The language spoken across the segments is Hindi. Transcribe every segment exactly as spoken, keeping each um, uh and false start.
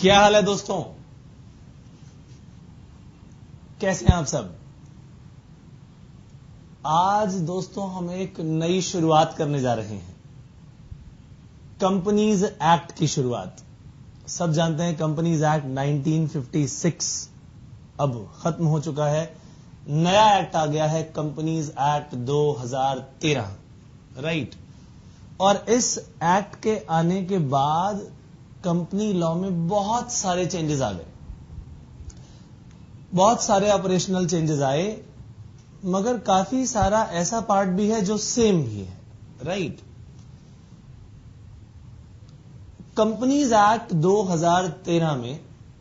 क्या हाल है दोस्तों, कैसे हैं आप सब। आज दोस्तों हम एक नई शुरुआत करने जा रहे हैं, कंपनीज एक्ट की शुरुआत। सब जानते हैं companies act nineteen fifty six अब खत्म हो चुका है, नया एक्ट आ गया है कंपनीज एक्ट दो हज़ार तेरह, राइट। और इस एक्ट के आने के बाद कंपनी लॉ में बहुत सारे चेंजेस आ गए, बहुत सारे ऑपरेशनल चेंजेस आए, मगर काफी सारा ऐसा पार्ट भी है जो सेम भी है, राइट। कंपनीज एक्ट दो हज़ार तेरह में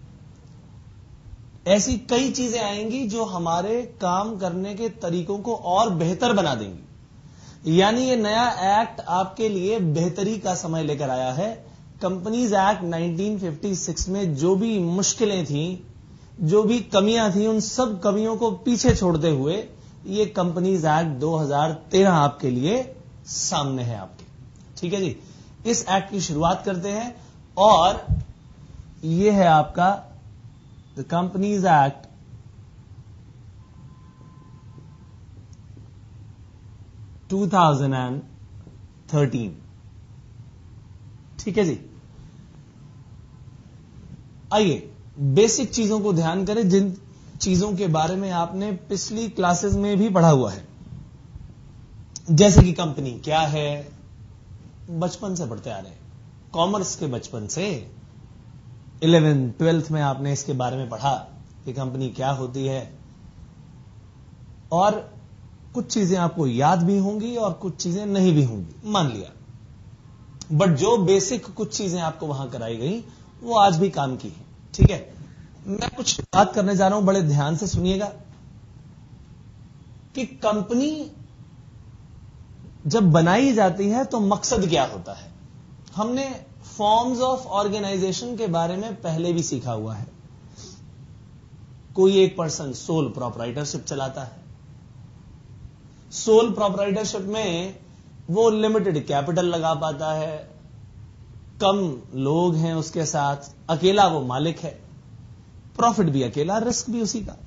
ऐसी कई चीजें आएंगी जो हमारे काम करने के तरीकों को और बेहतर बना देंगी। यानी ये नया एक्ट आपके लिए बेहतरी का समय लेकर आया है। Companies act nineteen fifty six में जो भी मुश्किलें थी, जो भी कमियां थी, उन सब कमियों को पीछे छोड़ते हुए ये कंपनीज एक्ट दो हज़ार तेरह आपके लिए सामने है आपके, ठीक है जी। इस एक्ट की शुरुआत करते हैं और ये है आपका the companies act two thousand thirteen, ठीक है जी। आइए बेसिक चीजों को ध्यान करें, जिन चीजों के बारे में आपने पिछली क्लासेस में भी पढ़ा हुआ है। जैसे कि कंपनी क्या है, बचपन से पढ़ते आ रहे हैं, कॉमर्स के बचपन से इलेवेंथ ट्वेल्थ में आपने इसके बारे में पढ़ा कि कंपनी क्या होती है, और कुछ चीजें आपको याद भी होंगी और कुछ चीजें नहीं भी होंगी, मान लिया। बट जो बेसिक कुछ चीजें आपको वहां कराई गई वो आज भी काम की है, ठीक है। मैं कुछ बात करने जा रहा हूं, बड़े ध्यान से सुनिएगा कि कंपनी जब बनाई जाती है तो मकसद क्या होता है। हमने फॉर्म्स ऑफ ऑर्गेनाइजेशन के बारे में पहले भी सीखा हुआ है। कोई एक पर्सन सोल प्रोप्राइटरशिप चलाता है। सोल प्रोप्राइटरशिप में वो लिमिटेड कैपिटल लगा पाता है, कम लोग हैं उसके साथ, अकेला वो मालिक है, प्रॉफिट भी अकेला, रिस्क भी उसी का।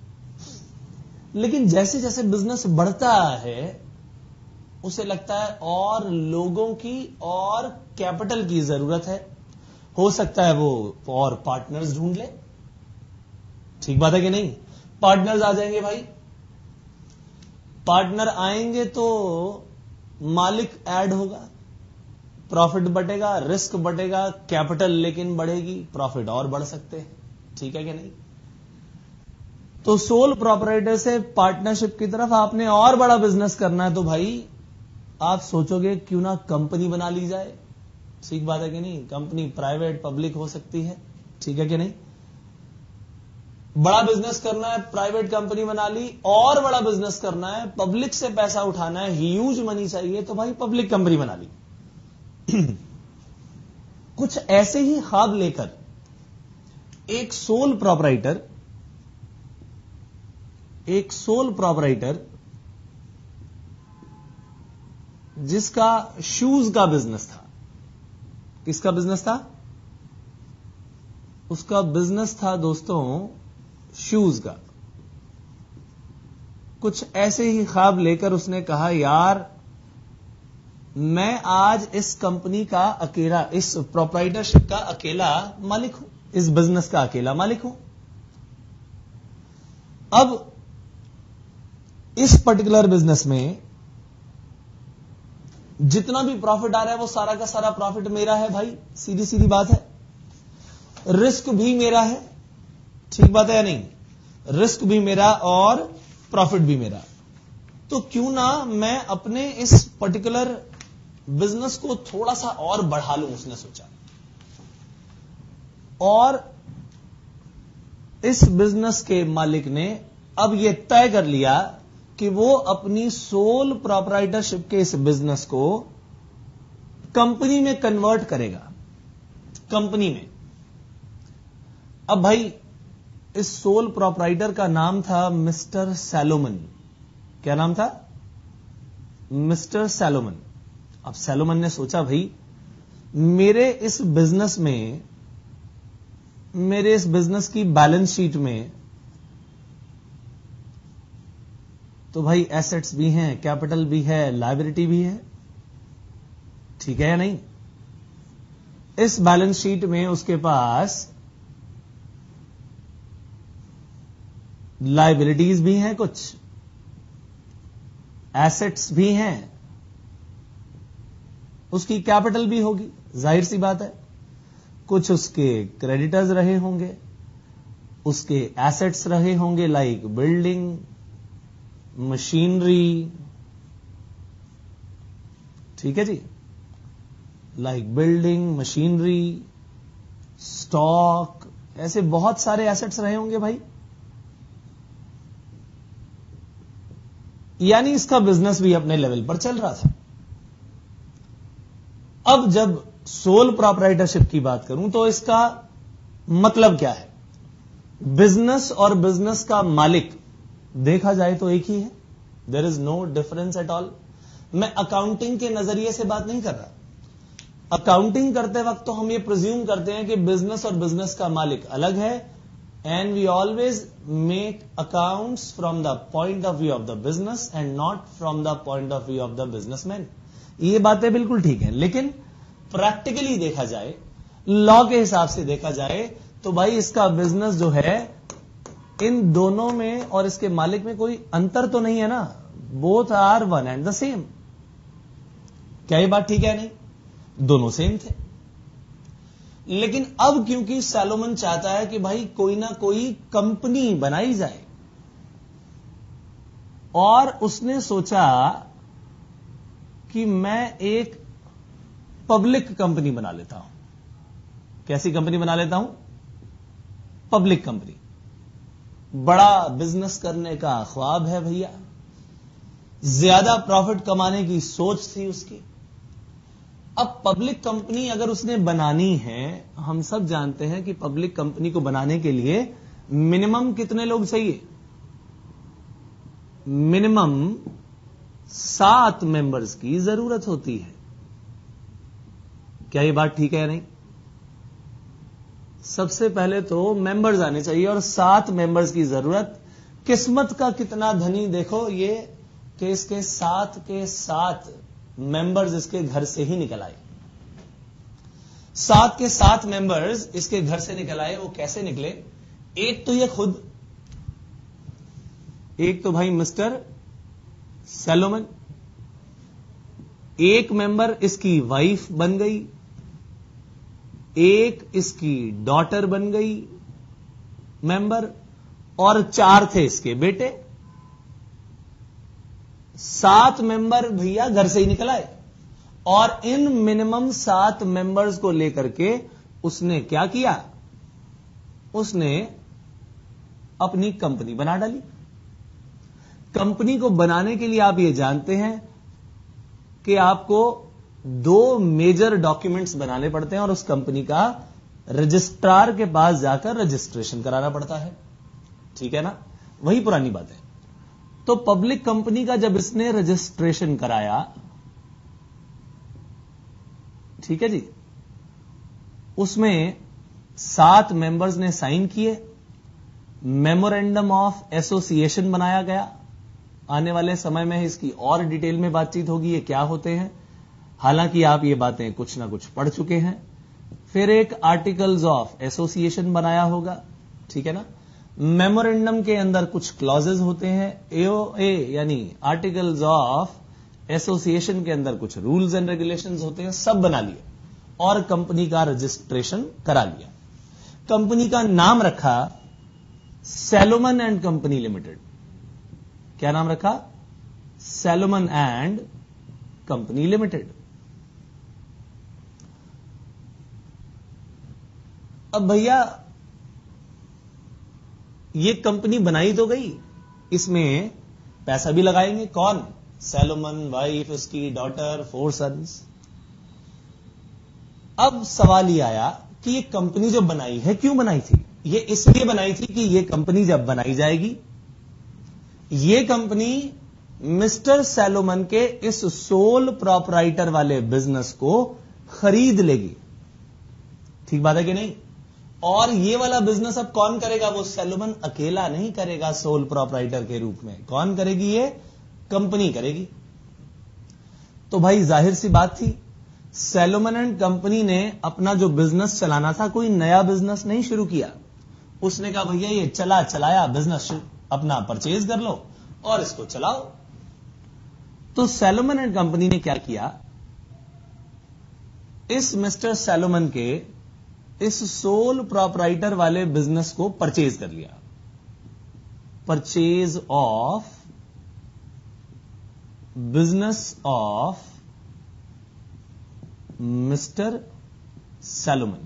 लेकिन जैसे जैसे बिजनेस बढ़ता है उसे लगता है और लोगों की और कैपिटल की जरूरत है, हो सकता है वो और पार्टनर्स ढूंढ ले। ठीक बात है कि नहीं। पार्टनर्स आ जाएंगे भाई, पार्टनर आएंगे तो मालिक ऐड होगा, प्रॉफिट बढ़ेगा, रिस्क बढ़ेगा, कैपिटल लेकिन बढ़ेगी, प्रॉफिट और बढ़ सकते हैं, ठीक है कि नहीं। तो सोल प्रोपराइटर से पार्टनरशिप की तरफ आपने और बड़ा बिजनेस करना है तो भाई आप सोचोगे क्यों ना कंपनी बना ली जाए। ठीक बात है कि नहीं। कंपनी प्राइवेट पब्लिक हो सकती है, ठीक है कि नहीं। बड़ा बिजनेस करना है, प्राइवेट कंपनी बना ली, और बड़ा बिजनेस करना है, पब्लिक से पैसा उठाना है, ह्यूज मनी चाहिए, तो भाई पब्लिक कंपनी बना ली। कुछ ऐसे ही ख्वाब लेकर एक सोल प्रोपराइटर एक सोल प्रोपराइटर जिसका शूज का बिजनेस था। किसका बिजनेस था? उसका बिजनेस था दोस्तों शूज का। कुछ ऐसे ही ख्वाब लेकर उसने कहा, यार मैं आज इस कंपनी का अकेला, इस प्रोपराइटरशिप का अकेला मालिक हूं, इस बिजनेस का अकेला मालिक हूं। अब इस पर्टिकुलर बिजनेस में जितना भी प्रॉफिट आ रहा है वो सारा का सारा प्रॉफिट मेरा है भाई, सीधी सीधी बात है। रिस्क भी मेरा है, ठीक बात है या नहीं। रिस्क भी मेरा और प्रॉफिट भी मेरा। तो क्यों ना मैं अपने इस पर्टिकुलर बिजनेस को थोड़ा सा और बढ़ा लूं, उसने सोचा। और इस बिजनेस के मालिक ने अब यह तय कर लिया कि वो अपनी सोल प्रोपराइटरशिप के इस बिजनेस को कंपनी में कन्वर्ट करेगा, कंपनी में। अब भाई इस सोल प्रोपराइटर का नाम था मिस्टर सैलोमन। क्या नाम था? Mister Salomon. अब सैलोमन ने सोचा, भाई मेरे इस बिजनेस में मेरे इस बिजनेस की बैलेंस शीट में तो भाई एसेट्स भी हैं, कैपिटल भी है, लायबिलिटी भी है, ठीक है या नहीं? इस बैलेंस शीट में उसके पास लायबिलिटीज भी हैं, कुछ एसेट्स भी हैं, उसकी कैपिटल भी होगी, जाहिर सी बात है। कुछ उसके क्रेडिटर्स रहे होंगे, उसके एसेट्स रहे होंगे लाइक बिल्डिंग, मशीनरी, ठीक है जी, लाइक बिल्डिंग, मशीनरी, स्टॉक, ऐसे बहुत सारे एसेट्स रहे होंगे भाई। यानी इसका बिजनेस भी अपने लेवल पर चल रहा था। अब जब सोल प्रोप्राइटरशिप की बात करूं तो इसका मतलब क्या है? बिजनेस और बिजनेस का मालिक देखा जाए तो एक ही है, there is no difference at all. मैं अकाउंटिंग के नजरिए से बात नहीं कर रहा। अकाउंटिंग करते वक्त तो हम ये प्रिज्यूम करते हैं कि बिजनेस और बिजनेस का मालिक अलग है, and we always make accounts from the point of view of the business and not from the point of view of the businessman. ये बातें बिल्कुल ठीक है, लेकिन प्रैक्टिकली देखा जाए, लॉ के हिसाब से देखा जाए तो भाई इसका बिजनेस जो है, इन दोनों में और इसके मालिक में कोई अंतर तो नहीं है ना, both are one and the same. क्या ये बात ठीक है? नहीं, दोनों सेम थे। लेकिन अब क्योंकि सैलोमन चाहता है कि भाई कोई ना कोई कंपनी बनाई जाए, और उसने सोचा कि मैं एक पब्लिक कंपनी बना लेता हूं। कैसी कंपनी बना लेता हूं? Public company. बड़ा बिजनेस करने का ख्वाब है भैया, ज्यादा प्रॉफिट कमाने की सोच थी उसकी। अब पब्लिक कंपनी अगर उसने बनानी है, हम सब जानते हैं कि पब्लिक कंपनी को बनाने के लिए मिनिमम कितने लोग चाहिए? मिनिमम सात मेंबर्स की जरूरत होती है। क्या ये बात ठीक है या नहीं? सबसे पहले तो मेंबर्स आने चाहिए, और सात मेंबर्स की जरूरत। किस्मत का कितना धनी देखो ये कि इसके सात के सात मेंबर्स इसके घर से ही निकल आए। सात के सात मेंबर्स इसके घर से निकल आए। वो कैसे निकले? एक तो ये खुद, एक तो भाई मिस्टर सैलोमन, एक मेंबर इसकी वाइफ बन गई, एक इसकी डॉटर बन गई मेंबर, और चार थे इसके बेटे। सात मेंबर भैया घर से ही निकल आए, और इन मिनिमम सात मेंबर्स को लेकर के उसने क्या किया? उसने अपनी कंपनी बना डाली। कंपनी को बनाने के लिए आप ये जानते हैं कि आपको दो मेजर डॉक्यूमेंट्स बनाने पड़ते हैं, और उस कंपनी का रजिस्ट्रार के पास जाकर रजिस्ट्रेशन कराना पड़ता है, ठीक है ना? वही पुरानी बात है। तो पब्लिक कंपनी का जब इसने रजिस्ट्रेशन कराया, ठीक है जी, उसमें सात मेंबर्स ने साइन किए, मेमोरेंडम ऑफ एसोसिएशन बनाया गया। आने वाले समय में इसकी और डिटेल में बातचीत होगी, ये क्या होते हैं, हालांकि आप ये बातें कुछ ना कुछ पढ़ चुके हैं। फिर एक आर्टिकल्स ऑफ एसोसिएशन बनाया होगा, ठीक है ना? मेमोरेंडम के अंदर कुछ क्लॉजेज होते हैं, एओए यानी आर्टिकल्स ऑफ एसोसिएशन के अंदर कुछ रूल्स एंड रेगुलेशंस होते हैं, सब बना लिए और कंपनी का रजिस्ट्रेशन करा लिया। कंपनी का नाम रखा सैलोमन एंड कंपनी लिमिटेड। क्या नाम रखा? Salomon and company limited. अब भैया ये कंपनी बनाई तो गई, इसमें पैसा भी लगाएंगे कौन? सैलोमन, वाइफ, उसकी डॉटर, फोर सन्स। अब सवाल ये आया कि ये कंपनी जो बनाई है, क्यों बनाई थी? ये इसलिए बनाई थी कि ये कंपनी जब बनाई जाएगी, ये कंपनी मिस्टर सैलोमन के इस सोल प्रोपराइटर वाले बिजनेस को खरीद लेगी। ठीक बात है कि नहीं? और ये वाला बिजनेस अब कौन करेगा? वो सैलोमन अकेला नहीं करेगा सोल प्रोप्राइटर के रूप में। कौन करेगी? ये कंपनी करेगी। तो भाई जाहिर सी बात थी, सैलोमन एंड कंपनी ने अपना जो बिजनेस चलाना था, कोई नया बिजनेस नहीं शुरू किया। उसने कहा भैया ये चला चलाया बिजनेस अपना परचेज कर लो और इसको चलाओ। तो सैलोमन एंड कंपनी ने क्या किया, इस मिस्टर सैलोमन के इस सोल प्रोप्राइटर वाले बिजनेस को परचेज कर लिया। Purchase of business of mister Salomon.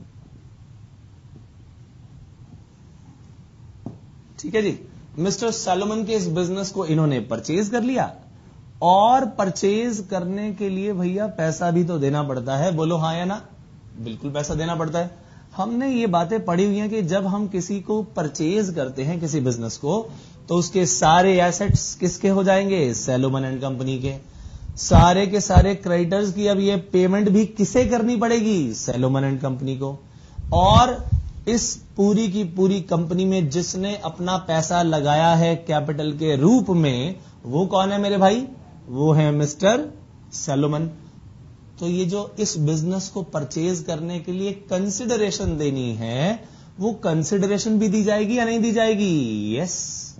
ठीक है जी, मिस्टर सैलोमन के इस बिजनेस को इन्होंने परचेज कर लिया। और परचेज करने के लिए भैया पैसा भी तो देना पड़ता है। बोलो हां या ना? बिल्कुल पैसा देना पड़ता है। हमने ये बातें पढ़ी हुई हैं कि जब हम किसी को परचेज करते हैं, किसी बिजनेस को, तो उसके सारे एसेट्स किसके हो जाएंगे? सैलोमन एंड कंपनी के। सारे के सारे क्रेडिटर्स की अब ये पेमेंट भी किसे करनी पड़ेगी? सैलोमन एंड कंपनी को। और इस पूरी की पूरी कंपनी में जिसने अपना पैसा लगाया है कैपिटल के रूप में, वो कौन है मेरे भाई? वो है मिस्टर सैलोमन। तो ये जो इस बिजनेस को परचेज करने के लिए कंसिडरेशन देनी है, वो कंसिडरेशन भी दी जाएगी या नहीं दी जाएगी? यस।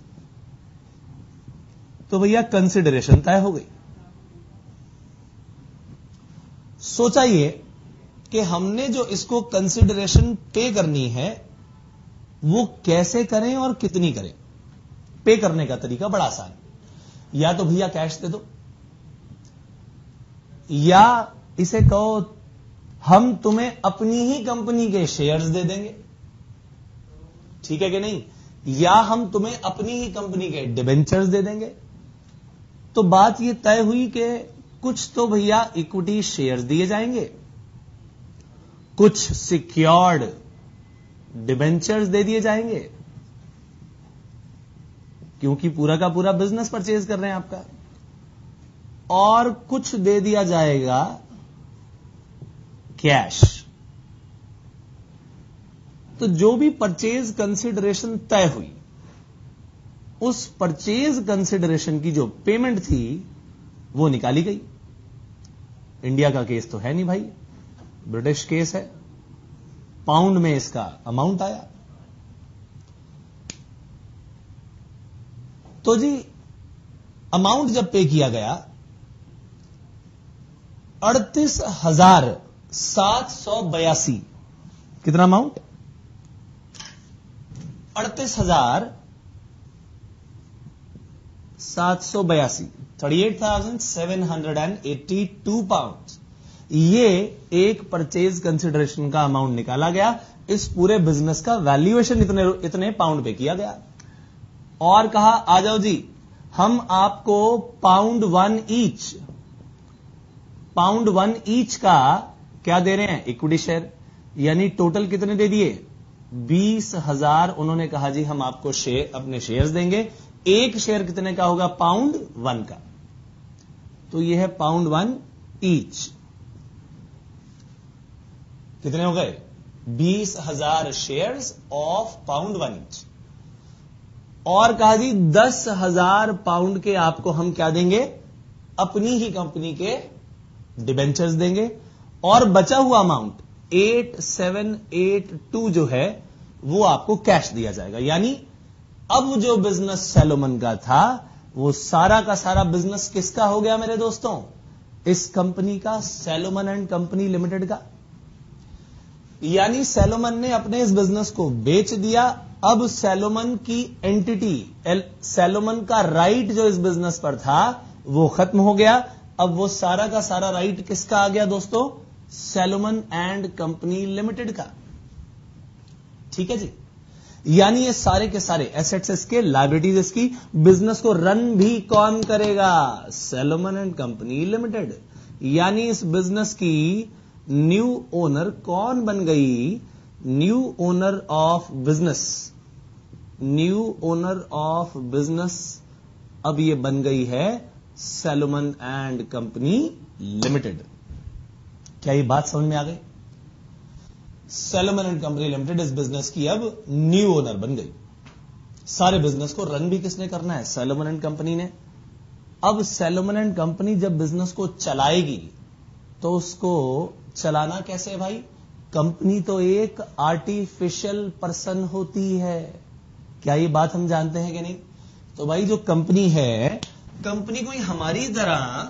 तो भैया कंसिडरेशन तय हो गई। सोचा ये कि हमने जो इसको कंसिडरेशन पे करनी है वो कैसे करें और कितनी करें। पे करने का तरीका बड़ा आसान है। या तो भैया कैश दे दो, या इसे कहो हम तुम्हें अपनी ही कंपनी के शेयर्स दे देंगे। ठीक है कि नहीं? या हम तुम्हें अपनी ही कंपनी के डिबेंचर्स दे देंगे। तो बात यह तय हुई कि कुछ तो भैया इक्विटी शेयर्स दिए जाएंगे, कुछ सिक्योर्ड डिबेंचर्स दे दिए जाएंगे, क्योंकि पूरा का पूरा बिजनेस परचेज कर रहे हैं आपका। और कुछ दे दिया जाएगा कैश। तो जो भी परचेज कंसिडरेशन तय हुई, उस परचेज कंसिडरेशन की जो पेमेंट थी वो निकाली गई। इंडिया का केस तो है नहीं भाई, ब्रिटिश केस है। पाउंड में इसका अमाउंट आया। तो जी अमाउंट जब पे किया गया, अड़तीस हजार सात सौ बयासी। कितना अमाउंट? अड़तीस हजार सात सौ बयासी, thirty eight thousand seven hundred and eighty two pound. ये एक परचेज कंसिडरेशन का अमाउंट निकाला गया। इस पूरे बिजनेस का वैल्यूएशन इतने इतने पाउंड पे किया गया और कहा आ जाओ जी, हम आपको pound one each pound one each का क्या दे रहे हैं? Equity share. यानी टोटल कितने दे दिए? बीस हजार। उन्होंने कहा जी हम आपको शेयर, अपने शेयर्स देंगे। एक शेयर कितने का होगा? पाउंड वन का। तो यह है पाउंड वन ईच। कितने हो गए? बीस हजार shares of pound one each. और कहा जी दस हजार पाउंड के आपको हम क्या देंगे? अपनी ही कंपनी के डिबेंचर्स देंगे। और बचा हुआ amount eight seven eight two जो है वो आपको कैश दिया जाएगा। यानी अब जो बिजनेस सैलोमन का था वो सारा का सारा बिजनेस किसका हो गया मेरे दोस्तों? इस कंपनी का, सैलोमन एंड कंपनी लिमिटेड का। यानी सैलोमन ने अपने इस बिजनेस को बेच दिया। अब सैलोमन की एंटिटी, सैलोमन का राइट जो इस बिजनेस पर था वो खत्म हो गया। अब वो सारा का सारा राइट किसका आ गया दोस्तों? सैलोमन एंड कंपनी लिमिटेड का। ठीक है जी। यानी ये सारे के सारे एसेट्स इसके, लायबिलिटीज इसकी। बिजनेस को रन भी कौन करेगा? Salomon and company limited. यानी इस बिजनेस की न्यू ओनर कौन बन गई? New owner of business, new owner of business अब ये बन गई है सैलोमन एंड कंपनी लिमिटेड। क्या ये बात समझ में आ गई? सैलोमन एंड कंपनी लिमिटेड इस बिजनेस की अब न्यू ओनर बन गई। सारे बिजनेस को रन भी किसने करना है? सैलोमन एंड कंपनी ने। अब सैलोमन एंड कंपनी जब बिजनेस को चलाएगी तो उसको चलाना कैसे है भाई? कंपनी तो एक आर्टिफिशियल पर्सन होती है। क्या ये बात हम जानते हैं कि नहीं? तो भाई जो कंपनी है, कंपनी कोई हमारी तरह,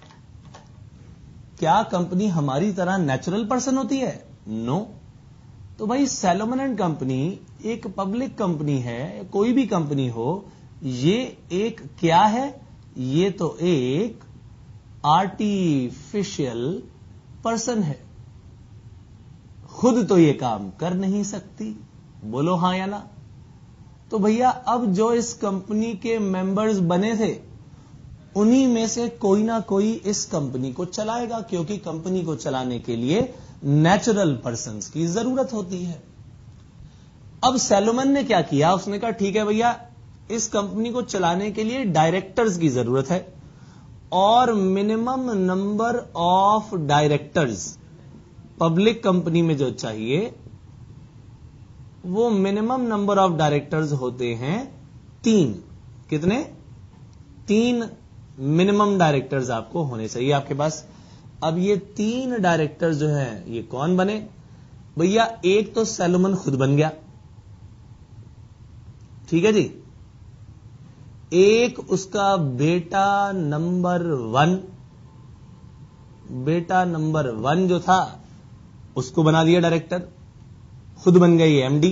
क्या कंपनी हमारी तरह नेचुरल पर्सन होती है? नो। तो भाई सैलोमन एंड कंपनी एक पब्लिक कंपनी है, कोई भी कंपनी हो, ये एक क्या है? ये तो एक आर्टिफिशियल पर्सन है, खुद तो ये काम कर नहीं सकती। बोलो हां या ना? तो भैया अब जो इस कंपनी के मेंबर्स बने थे, उन्हीं में से कोई ना कोई इस कंपनी को चलाएगा, क्योंकि कंपनी को चलाने के लिए नेचुरल पर्संस की जरूरत होती है। अब सैलोमन ने क्या किया? उसने कहा ठीक है भैया, इस कंपनी को चलाने के लिए डायरेक्टर्स की जरूरत है, और minimum number of directors public company में जो चाहिए, वो मिनिमम नंबर ऑफ डायरेक्टर्स होते हैं तीन। कितने? तीन मिनिमम डायरेक्टर्स आपको होने चाहिए आपके पास। अब ये तीन डायरेक्टर्स जो हैं, ये कौन बने? भैया एक तो सैलोमन खुद बन गया, ठीक है जी। एक उसका बेटा नंबर वन, बेटा नंबर वन जो था उसको बना दिया डायरेक्टर, खुद बन गई एमडी।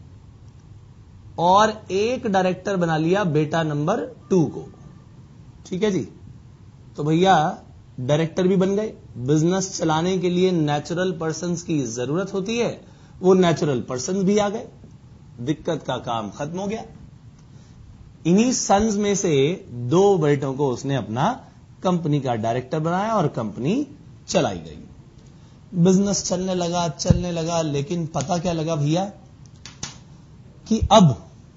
और एक डायरेक्टर बना लिया बेटा नंबर टू को, ठीक है जी। तो भैया डायरेक्टर भी बन गए। बिजनेस चलाने के लिए नेचुरल पर्संस की जरूरत होती है, वो नेचुरल पर्संस भी आ गए, दिक्कत का काम खत्म हो गया। इन्हीं सन्स में से दो बेटों को उसने अपना कंपनी का डायरेक्टर बनाया और कंपनी चलाई गई। बिजनेस चलने लगा चलने लगा लेकिन पता क्या लगा भैया, कि अब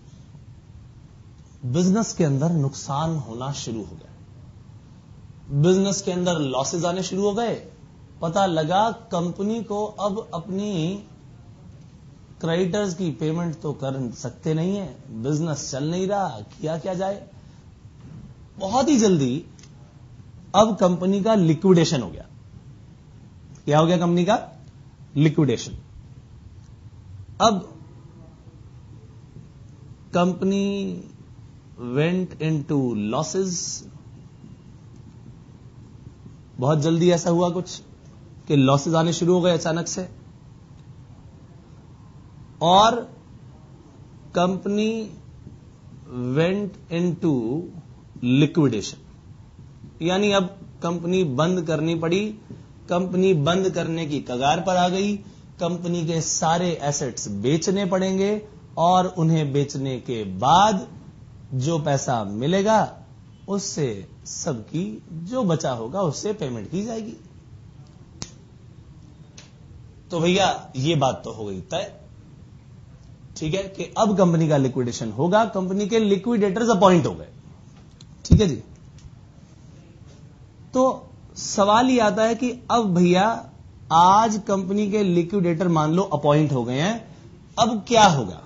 बिजनेस के अंदर नुकसान होना शुरू हो गया, बिजनेस के अंदर लॉसेस आने शुरू हो गए। पता लगा कंपनी को अब अपनी क्रेडिटर्स की पेमेंट तो कर सकते नहीं है, बिजनेस चल नहीं रहा, किया क्या जाए। बहुत ही जल्दी अब कंपनी का लिक्विडेशन हो गया। क्या हो गया? कंपनी का लिक्विडेशन। अब कंपनी वेंट इनटू लॉसेस। बहुत जल्दी ऐसा हुआ कुछ कि लॉसेस आने शुरू हो गए अचानक से, और कंपनी वेंट इनटू लिक्विडेशन, यानी अब कंपनी बंद करनी पड़ी। कंपनी बंद करने की कगार पर आ गई। कंपनी के सारे एसेट्स बेचने पड़ेंगे, और उन्हें बेचने के बाद जो पैसा मिलेगा उससे सबकी जो बचा होगा उससे पेमेंट की जाएगी। तो भैया ये बात तो हो गई तय, ठीक है, कि अब कंपनी का लिक्विडेशन होगा। कंपनी के लिक्विडेटर्स अपॉइंट हो गए, ठीक है जी। तो सवाल ये आता है कि अब भैया आज कंपनी के लिक्विडेटर मान लो अपॉइंट हो गए हैं, अब क्या होगा?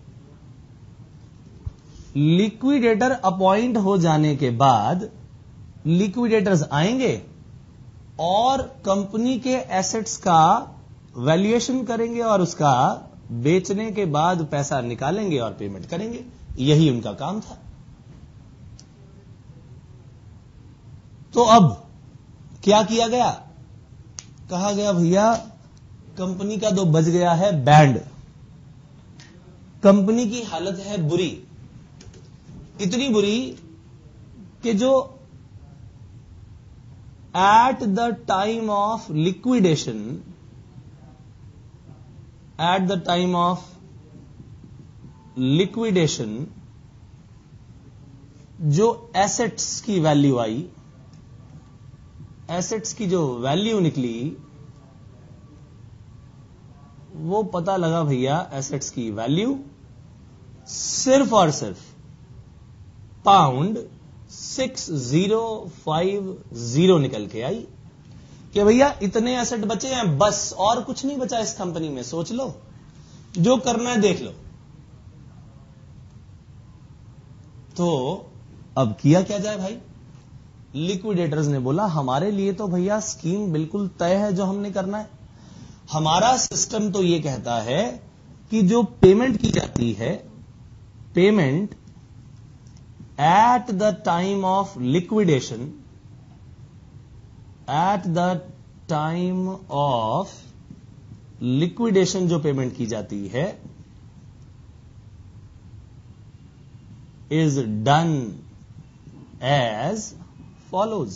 लिक्विडेटर अपॉइंट हो जाने के बाद लिक्विडेटर्स आएंगे और कंपनी के एसेट्स का वैल्यूएशन करेंगे और उसका बेचने के बाद पैसा निकालेंगे और पेमेंट करेंगे। यही उनका काम था। तो अब क्या किया गया? कहा गया भैया कंपनी का तो बज गया है बैंड, कंपनी की हालत है बुरी, इतनी बुरी कि जो at the time of liquidation at the time of liquidation जो एसेट्स की वैल्यू आई, एसेट्स की जो वैल्यू निकली, वो पता लगा भैया एसेट्स की वैल्यू सिर्फ और सिर्फ pound six zero five zero निकल के आई, कि भैया इतने एसेट बचे हैं बस, और कुछ नहीं बचा इस कंपनी में, सोच लो, जो करना है देख लो। तो अब किया क्या जाए भाई? लिक्विडेटर्स ने बोला हमारे लिए तो भैया स्कीम बिल्कुल तय है जो हमने करना है। हमारा सिस्टम तो यह कहता है कि जो पेमेंट की जाती है, payment at the time of liquidation, at the time of liquidation जो पेमेंट की जाती है इज डन एज फॉलोज।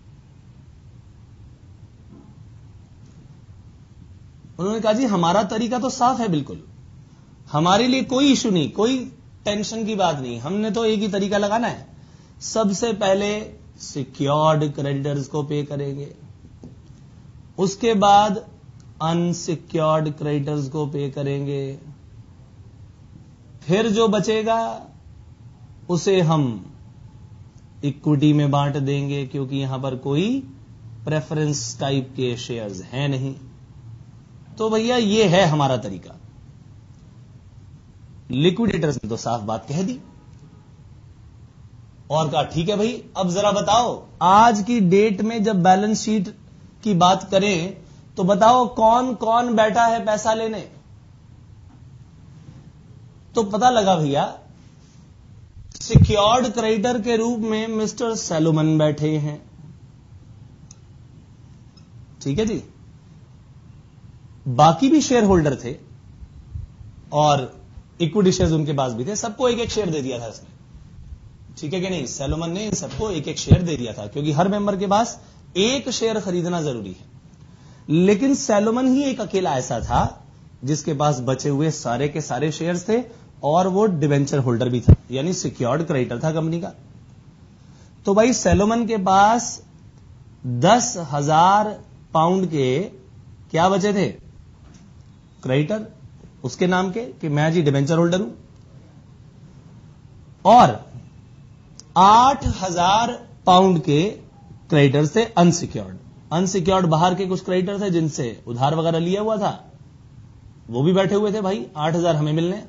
उन्होंने कहा जी हमारा तरीका तो साफ है बिल्कुल, हमारे लिए कोई इशू नहीं, कोई टेंशन की बात नहीं, हमने तो एक ही तरीका लगाना है। सबसे पहले सिक्योर्ड क्रेडिटर्स को पे करेंगे, उसके बाद अनसिक्योर्ड क्रेडिटर्स को पे करेंगे, फिर जो बचेगा उसे हम इक्विटी में बांट देंगे, क्योंकि यहां पर कोई प्रेफरेंस टाइप के शेयर्स हैं नहीं। तो भैया ये है हमारा तरीका। लिक्विडेटर्स ने तो साफ बात कह दी और कहा ठीक है भाई, अब जरा बताओ आज की डेट में जब बैलेंस शीट की बात करें तो बताओ कौन कौन बैठा है पैसा लेने। तो पता लगा भैया सिक्योर्ड क्रेडिटर के रूप में मिस्टर सैलोमन बैठे हैं। ठीक है जी, बाकी भी शेयर होल्डर थे और इक्विटी शेयर्स उनके पास भी थे, सबको एक एक शेयर दे दिया था इसने। ठीक है कि नहीं? सैलोमन ने इन सबको एक एक शेयर दे दिया था, क्योंकि हर मेंबर के पास एक शेयर खरीदना जरूरी है। लेकिन सैलोमन ही एक अकेला ऐसा था जिसके पास बचे हुए सारे के सारे शेयर्स थे और वो डिवेंचर होल्डर भी था, यानी सिक्योर्ड क्रेडिटर था कंपनी का। तो भाई सैलोमन के पास दस हजार पाउंड के क्या बचे थे? क्रेडिटर, उसके नाम के कि मैं जी डिवेंचर होल्डर हूं, और आठ हजार पाउंड के क्रेडिटर थे अनसिक्योर्ड। अनसिक्योर्ड बाहर के कुछ क्रेडिटर थे जिनसे उधार वगैरह लिया हुआ था, वो भी बैठे हुए थे भाई, आठ हजार हमें मिलने।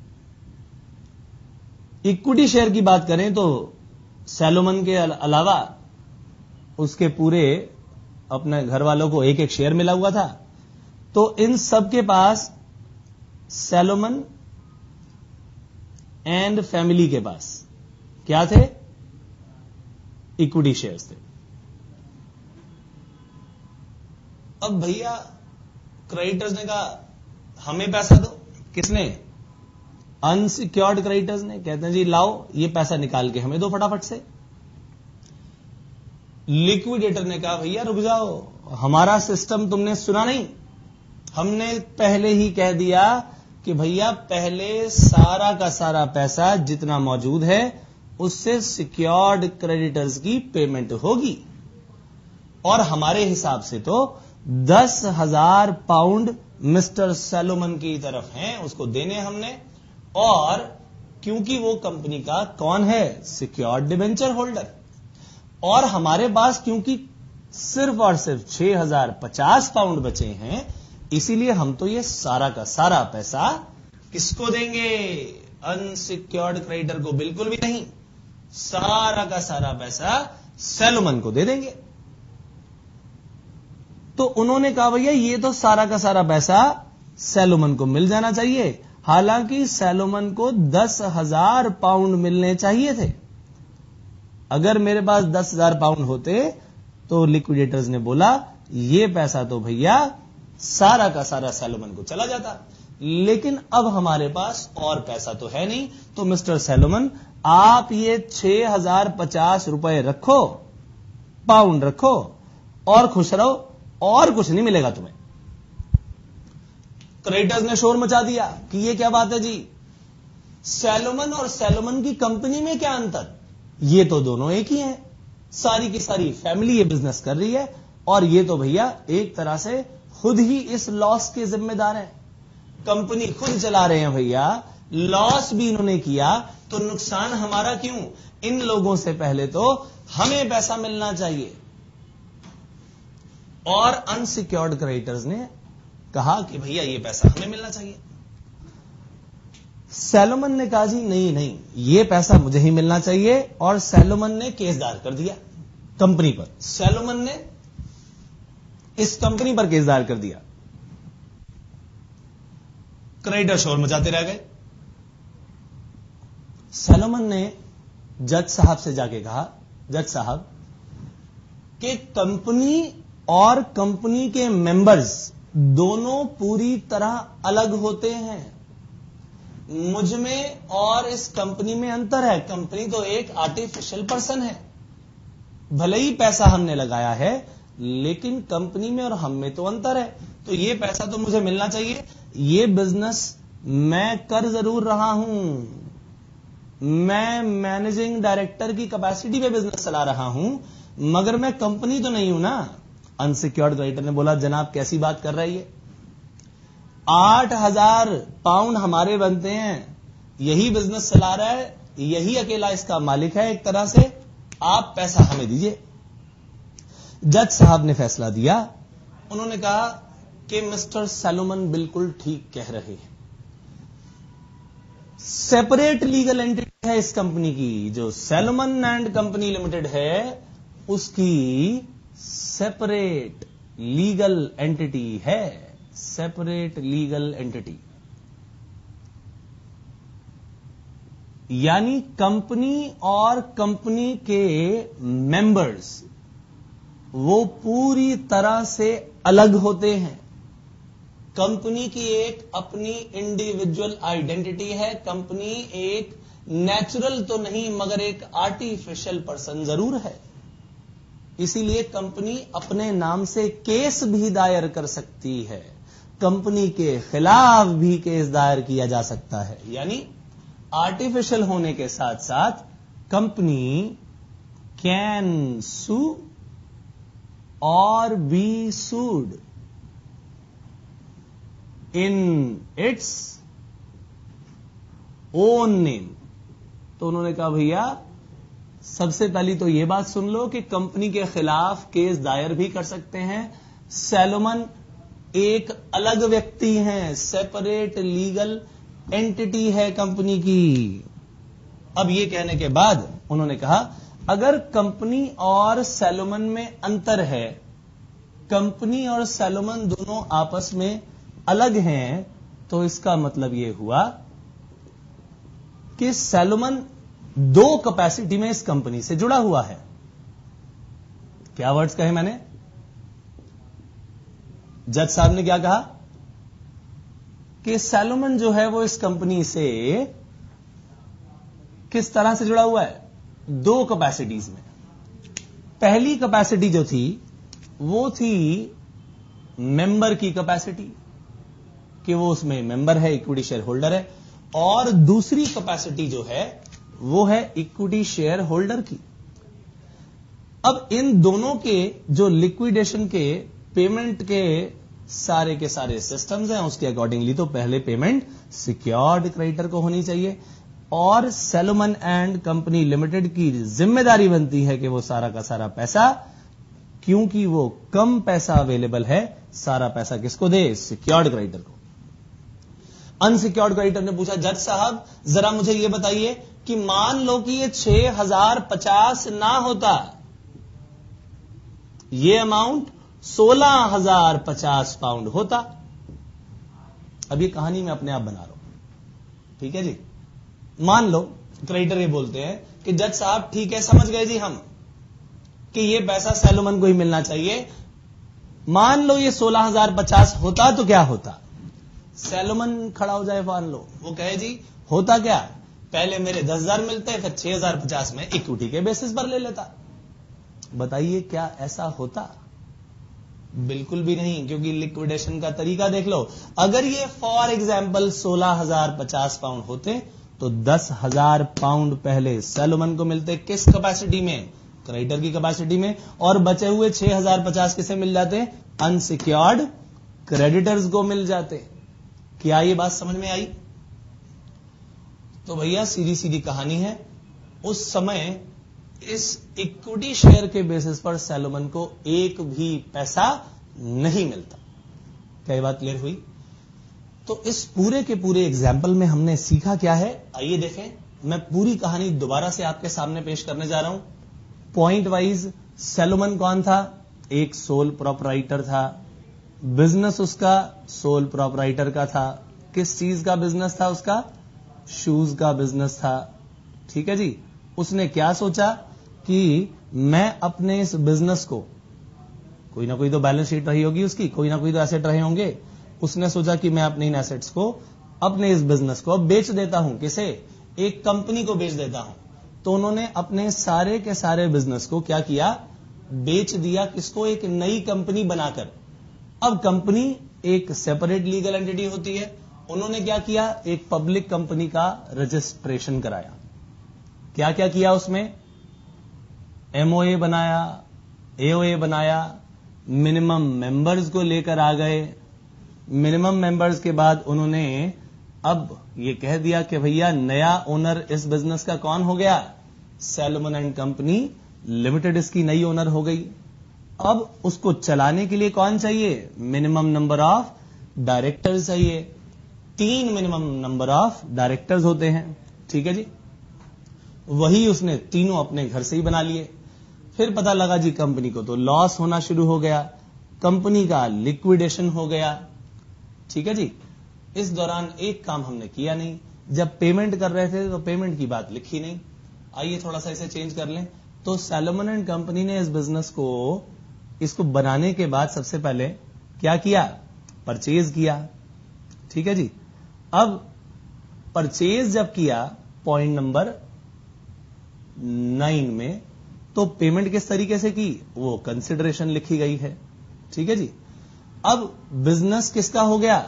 इक्विटी शेयर की बात करें तो सैलोमन के अलावा उसके पूरे अपने घर वालों को एक एक शेयर मिला हुआ था। तो इन सब के पास सैलोमन एंड फैमिली के पास क्या थे? इक्विटी शेयर्स थे। अब भैया क्रेडिटर्स ने कहा हमें पैसा दो। किसने? अनसिक्योर्ड क्रेडिटर्स ने। कहते हैं जी लाओ ये पैसा निकाल के हमें दो फटाफट से। लिक्विडेटर ने कहा भैया रुक जाओ, हमारा सिस्टम तुमने सुना नहीं, हमने पहले ही कह दिया कि भैया पहले सारा का सारा पैसा जितना मौजूद है उससे सिक्योर्ड क्रेडिटर्स की पेमेंट होगी, और हमारे हिसाब से तो दस हजार पाउंड मिस्टर सैलोमन की तरफ हैं, उसको देने हमने। और क्योंकि वो कंपनी का कौन है? सिक्योर्ड डिवेंचर होल्डर, और हमारे पास क्योंकि सिर्फ और सिर्फ छह हजार पचास पाउंड बचे हैं, इसीलिए हम तो ये सारा का सारा पैसा किसको देंगे? अनसिक्योर्ड क्रेडिटर को बिल्कुल भी नहीं, सारा का सारा पैसा सैलोमन को दे देंगे। तो उन्होंने कहा भैया ये तो सारा का सारा पैसा सैलोमन को मिल जाना चाहिए, हालांकि सैलोमन को दस हजार पाउंड मिलने चाहिए थे। अगर मेरे पास दस हजार पाउंड होते तो लिक्विडेटर्स ने बोला ये पैसा तो भैया सारा का सारा सैलोमन को चला जाता, लेकिन अब हमारे पास और पैसा तो है नहीं, तो मिस्टर सैलोमन आप ये छह हजार पचास रुपए रखो, पाउंड रखो और खुश रहो, और कुछ नहीं मिलेगा तुम्हें। क्रेडिटर्स ने शोर मचा दिया कि ये क्या बात है जी, सैलोमन और सैलोमन की कंपनी में क्या अंतर? ये तो दोनों एक ही हैं, सारी की सारी फैमिली ये बिजनेस कर रही है, और ये तो भैया एक तरह से खुद ही इस लॉस के जिम्मेदार हैं। कंपनी खुद चला रहे हैं भैया, लॉस भी इन्होंने किया, तो नुकसान हमारा क्यों? इन लोगों से पहले तो हमें पैसा मिलना चाहिए। और अनसिक्योर्ड क्रेडिटर्स ने कहा कि भैया ये पैसा हमें मिलना चाहिए। सैलोमन ने कहा जी नहीं नहीं, ये पैसा मुझे ही मिलना चाहिए, और सैलोमन ने केस दायर कर दिया कंपनी पर। सैलोमन ने इस कंपनी पर केस दायर कर दिया। क्रेडिटर शोर मचाते रह गए। सैलोमन ने जज साहब से जाके कहा, जज साहब कि कंपनी और कंपनी के मेंबर्स दोनों पूरी तरह अलग होते हैं। मुझ में और इस कंपनी में अंतर है। कंपनी तो एक आर्टिफिशियल पर्सन है, भले ही पैसा हमने लगाया है, लेकिन कंपनी में और हम में तो अंतर है। तो ये पैसा तो मुझे मिलना चाहिए। ये बिजनेस मैं कर जरूर रहा हूं, मैं मैनेजिंग डायरेक्टर की कैपेसिटी पे बिजनेस चला रहा हूं, मगर मैं कंपनी तो नहीं हूं ना। अनसिक्योर्ड क्रेडिटर ने बोला जनाब कैसी बात कर रही है, आठ हजार पाउंड हमारे बनते हैं, यही बिजनेस चला रहा है, यही अकेला इसका मालिक है एक तरह से, आप पैसा हमें दीजिए। जज साहब ने फैसला दिया। उन्होंने कहा कि मिस्टर सैलोमन बिल्कुल ठीक कह रहे हैं। सेपरेट लीगल एंटिटी है इस कंपनी की, जो सैलोमन एंड कंपनी लिमिटेड है उसकी सेपरेट लीगल एंटिटी है, सेपरेट लीगल एंटिटी। यानी कंपनी और कंपनी के मेंबर्स वो पूरी तरह से अलग होते हैं। कंपनी की एक अपनी इंडिविजुअल आइडेंटिटी है। कंपनी एक नेचुरल तो नहीं मगर एक आर्टिफिशियल पर्सन जरूर है। इसीलिए कंपनी अपने नाम से केस भी दायर कर सकती है, कंपनी के खिलाफ भी केस दायर किया जा सकता है। यानी आर्टिफिशियल होने के साथ साथ company can sue or be sued in its own name. तो उन्होंने कहा भैया सबसे पहली तो यह बात सुन लो कि कंपनी के खिलाफ केस दायर भी कर सकते हैं। सैलोमन एक अलग व्यक्ति हैं, सेपरेट लीगल एंटिटी है कंपनी की। अब यह कहने के बाद उन्होंने कहा अगर कंपनी और सैलोमन में अंतर है, कंपनी और सैलोमन दोनों आपस में अलग हैं, तो इसका मतलब यह हुआ कि सैलोमन दो कैपेसिटी में इस कंपनी से जुड़ा हुआ है। क्या वर्ड्स कहे मैंने? जज साहब ने क्या कहा कि सैलोमन जो है वो इस कंपनी से किस तरह से जुड़ा हुआ है? दो कैपेसिटीज में। पहली कैपेसिटी जो थी वो थी मेंबर की कैपेसिटी, कि वो उसमें मेंबर है, इक्विटी शेयर होल्डर है, और दूसरी कैपेसिटी जो है वो है इक्विटी शेयर होल्डर की। अब इन दोनों के जो लिक्विडेशन के पेमेंट के सारे के सारे सिस्टम्स हैं, उसके अकॉर्डिंगली तो पहले पेमेंट सिक्योर्ड क्रेडिटर को होनी चाहिए, और सैलोमन एंड कंपनी लिमिटेड की जिम्मेदारी बनती है कि वो सारा का सारा पैसा, क्योंकि वो कम पैसा अवेलेबल है, सारा पैसा किसको दे? सिक्योर्ड क्रेडिटर को। अनसिक्योर्ड क्रेडिटर ने पूछा जज साहब जरा मुझे यह बताइए कि मान लो कि ये छह हजार पचास ना होता, ये अमाउंट सोलह हजार पचास पाउंड होता। अब ये कहानी मैं अपने आप बना रहा हूं, ठीक है जी। मान लो क्रेडिटर ये बोलते हैं कि जज साहब ठीक है, समझ गए जी हम कि ये पैसा सैलोमन को ही मिलना चाहिए। मान लो ये सोलह हजार पचास होता तो क्या होता? सैलोमन खड़ा हो जाए, मान लो वो कहे जी होता क्या, पहले मेरे दस हजार मिलते, फिर छह हजार पचास में इक्विटी के बेसिस पर ले लेता। बताइए क्या ऐसा होता? बिल्कुल भी नहीं, क्योंकि लिक्विडेशन का तरीका देख लो। अगर ये फॉर एग्जाम्पल सोलह हजार पचास पाउंड होते तो दस हजार पाउंड पहले सैलोमन को मिलते, किस कैपेसिटी में? क्रेडिटर की कैपेसिटी में, और बचे हुए छह हजार पचास किसे मिल जाते? अनसिक्योर्ड क्रेडिटर्स को मिल जाते। क्या ये बात समझ में आई? तो भैया सीधी सीधी कहानी है, उस समय इस इक्विटी शेयर के बेसिस पर सैलोमन को एक भी पैसा नहीं मिलता। क्या ये बात क्लियर हुई? तो इस पूरे के पूरे एग्जाम्पल में हमने सीखा क्या है, आइए देखें। मैं पूरी कहानी दोबारा से आपके सामने पेश करने जा रहा हूं। पॉइंट वाइज सैलोमन कौन था? एक सोल प्रोपराइटर था। बिजनेस उसका सोल प्रोपराइटर का था। किस चीज का बिजनेस था उसका? शूज का बिजनेस था। ठीक है जी। उसने क्या सोचा कि मैं अपने इस बिजनेस को, कोई ना कोई तो बैलेंस शीट रही होगी उसकी, कोई ना कोई तो एसेट रहे होंगे। उसने सोचा कि मैं अपने इन एसेट्स को, अपने इस बिजनेस को अब बेच देता हूं। किसे? एक कंपनी को बेच देता हूं। तो उन्होंने अपने सारे के सारे बिजनेस को क्या किया? बेच दिया। किसको? एक नई कंपनी बनाकर। अब कंपनी एक सेपरेट लीगल एंटिटी होती है। उन्होंने क्या किया? एक पब्लिक कंपनी का रजिस्ट्रेशन कराया। क्या क्या किया उसमें? एमओए बनाया, एओए बनाया, मिनिमम मेंबर्स को लेकर आ गए। मिनिमम मेंबर्स के बाद उन्होंने अब ये कह दिया कि भैया नया ओनर इस बिजनेस का कौन हो गया? सैलोमन एंड कंपनी लिमिटेड इसकी नई ओनर हो गई। अब उसको चलाने के लिए कौन चाहिए? मिनिमम नंबर ऑफ डायरेक्टर्स चाहिए। तीन मिनिमम नंबर ऑफ डायरेक्टर्स होते हैं। ठीक है जी। वही उसने तीनों अपने घर से ही बना लिए। फिर पता लगा जी कंपनी को तो लॉस होना शुरू हो गया, कंपनी का लिक्विडेशन हो गया। ठीक है जी। इस दौरान एक काम हमने किया नहीं, जब पेमेंट कर रहे थे तो पेमेंट की बात लिखी नहीं। आइए थोड़ा सा इसे चेंज कर लें। तो सैलोमन एंड कंपनी ने इस बिजनेस को, इसको बनाने के बाद सबसे पहले क्या किया? परचेज किया। ठीक है जी। अब परचेज जब किया पॉइंट नंबर नाइन में, तो पेमेंट किस तरीके से की? वो कंसिडरेशन लिखी गई है। ठीक है जी। अब बिजनेस किसका हो गया?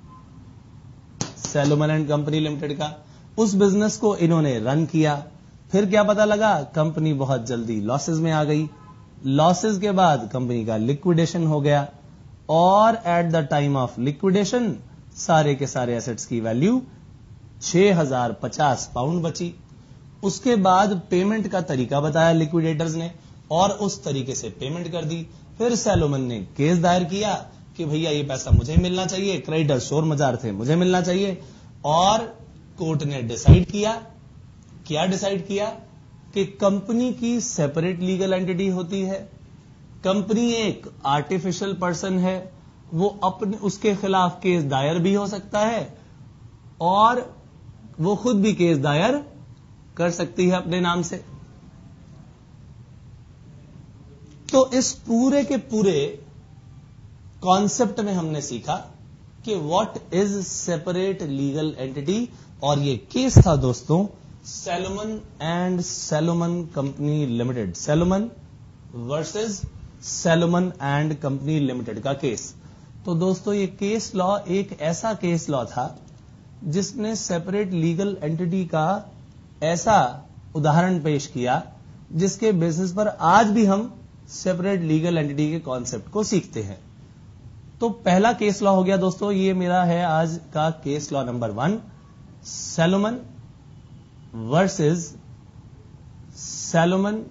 सैलोमन एंड कंपनी लिमिटेड का। उस बिजनेस को इन्होंने रन किया। फिर क्या पता लगा? कंपनी बहुत जल्दी लॉसेस में आ गई। लॉसेस के बाद कंपनी का लिक्विडेशन हो गया और at the time of liquidation सारे के सारे एसेट्स की वैल्यू छह हजार पचास पाउंड बची। उसके बाद पेमेंट का तरीका बताया लिक्विडेटर्स ने और उस तरीके से पेमेंट कर दी। फिर सैलोमन ने केस दायर किया कि भैया ये पैसा मुझे मिलना चाहिए, क्रेडिटर शोर मजार थे, मुझे मिलना चाहिए। और कोर्ट ने डिसाइड किया, क्या डिसाइड किया? कि कंपनी की सेपरेट लीगल एंटिटी होती है, कंपनी एक आर्टिफिशियल पर्सन है, वो अपने उसके खिलाफ केस दायर भी हो सकता है और वो खुद भी केस दायर कर सकती है अपने नाम से। तो इस पूरे के पूरे कॉन्सेप्ट में हमने सीखा कि what is separate legal entity, और ये केस था दोस्तों Salomon and Salomon company limited, Salomon versus Salomon and company limited का केस। तो दोस्तों ये केस लॉ एक ऐसा केस लॉ था जिसने सेपरेट लीगल एंटिटी का ऐसा उदाहरण पेश किया जिसके बेसिस पर आज भी हम सेपरेट लीगल एंटिटी के कॉन्सेप्ट को सीखते हैं। तो पहला केस लॉ हो गया दोस्तों, ये मेरा है आज का case law number one, Salomon versus Salomon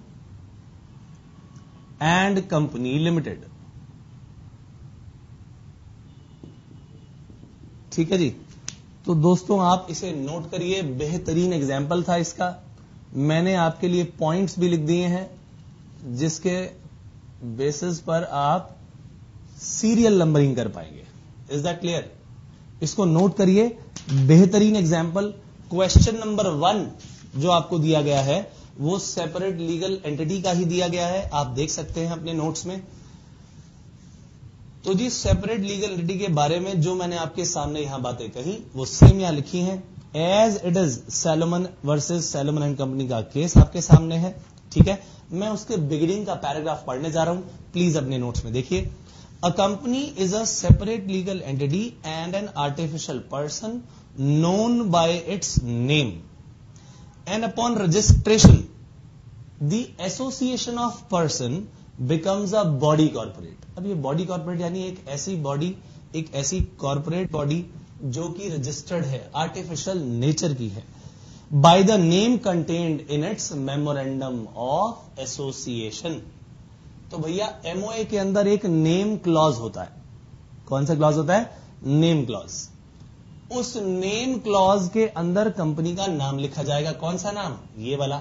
and company limited. ठीक है जी। तो दोस्तों आप इसे नोट करिए, बेहतरीन एग्जाम्पल था इसका। मैंने आपके लिए पॉइंट्स भी लिख दिए हैं जिसके बेसिस पर आप सीरियल नंबरिंग कर पाएंगे। Is that clear? इसको नोट करिए, बेहतरीन एग्जाम्पल। क्वेश्चन नंबर वन जो आपको दिया गया है वो सेपरेट लीगल एंटिटी का ही दिया गया है, आप देख सकते हैं अपने नोट्स में। तो जी सेपरेट लीगल एंटिटी के बारे में जो मैंने आपके सामने यहां बातें कही वो सेम यहां लिखी हैं। As it is Salomon versus Salomon and company का केस आपके सामने है। ठीक है, मैं उसके बिगिनिंग का पैराग्राफ पढ़ने जा रहा हूं, प्लीज अपने नोट्स में देखिए। A company is a separate legal entity and an artificial person known by its name, and upon registration the association of person becomes a body corporate। अब ये body corporate यानी एक ऐसी बॉडी, एक ऐसी कॉर्पोरेट बॉडी जो कि रजिस्टर्ड है, आर्टिफिशियल नेचर की है, by the name contained in its memorandum of association। तो भैया एमओए के अंदर एक नेम क्लॉज होता है। कौन सा क्लॉज होता है? Name clause. उस नेम क्लॉज के अंदर कंपनी का नाम लिखा जाएगा। कौन सा नाम? ये वाला।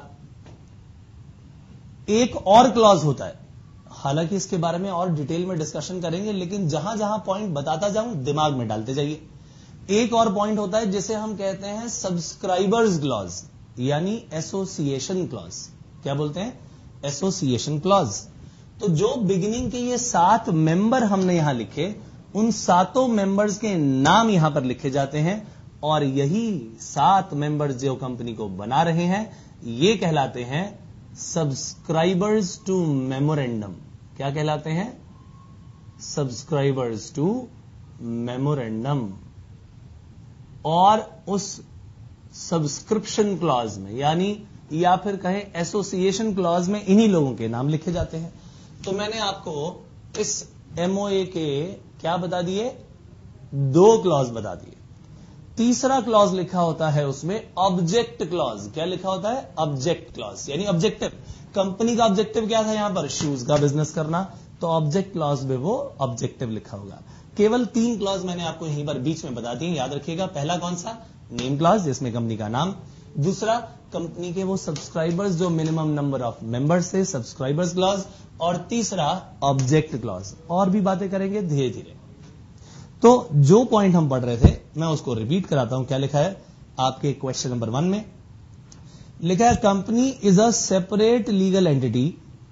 एक और क्लॉज होता है, हालांकि इसके बारे में और डिटेल में डिस्कशन करेंगे, लेकिन जहां जहां पॉइंट बताता जाऊं दिमाग में डालते जाइए। एक और पॉइंट होता है जिसे हम कहते हैं सब्सक्राइबर्स क्लॉज, यानी एसोसिएशन क्लॉज। क्या बोलते हैं? Association clause. तो जो बिगिनिंग के ये सात मेंबर हमने यहां लिखे, उन सातों मेंबर्स के नाम यहां पर लिखे जाते हैं, और यही सात मेंबर्स जो कंपनी को बना रहे हैं ये कहलाते हैं सब्सक्राइबर्स टू मेमोरेंडम। क्या कहलाते हैं? Subscribers to memorandum. और उस सब्सक्रिप्शन क्लॉज में, यानी या फिर कहें एसोसिएशन क्लॉज में, इन्हीं लोगों के नाम लिखे जाते हैं। तो मैंने आपको इस एमओए के क्या बता दिए? दो क्लॉज बता दिए। तीसरा क्लॉज लिखा होता है उसमें ऑब्जेक्ट क्लॉज। क्या लिखा होता है? ऑब्जेक्ट क्लॉज, यानी ऑब्जेक्टिव। कंपनी का ऑब्जेक्टिव क्या था? यहां पर शूज का बिजनेस करना, तो ऑब्जेक्ट क्लॉज में वो ऑब्जेक्टिव लिखा होगा। केवल तीन क्लॉज मैंने आपको यहीं पर बीच में बता दिए, याद रखिएगा। पहला कौन सा? नेम क्लॉज, जिसमें कंपनी का नाम। दूसरा, कंपनी के वो सब्सक्राइबर्स जो मिनिमम नंबर ऑफ मेंबर्स थे, सब्सक्राइबर्स क्लॉज। और तीसरा ऑब्जेक्ट क्लॉज। और भी बातें करेंगे धीरे धीरे। तो जो पॉइंट हम पढ़ रहे थे मैं उसको रिपीट कराता हूं। क्या लिखा है आपके क्वेश्चन नंबर वन में? लिखा है company is a separate legal entity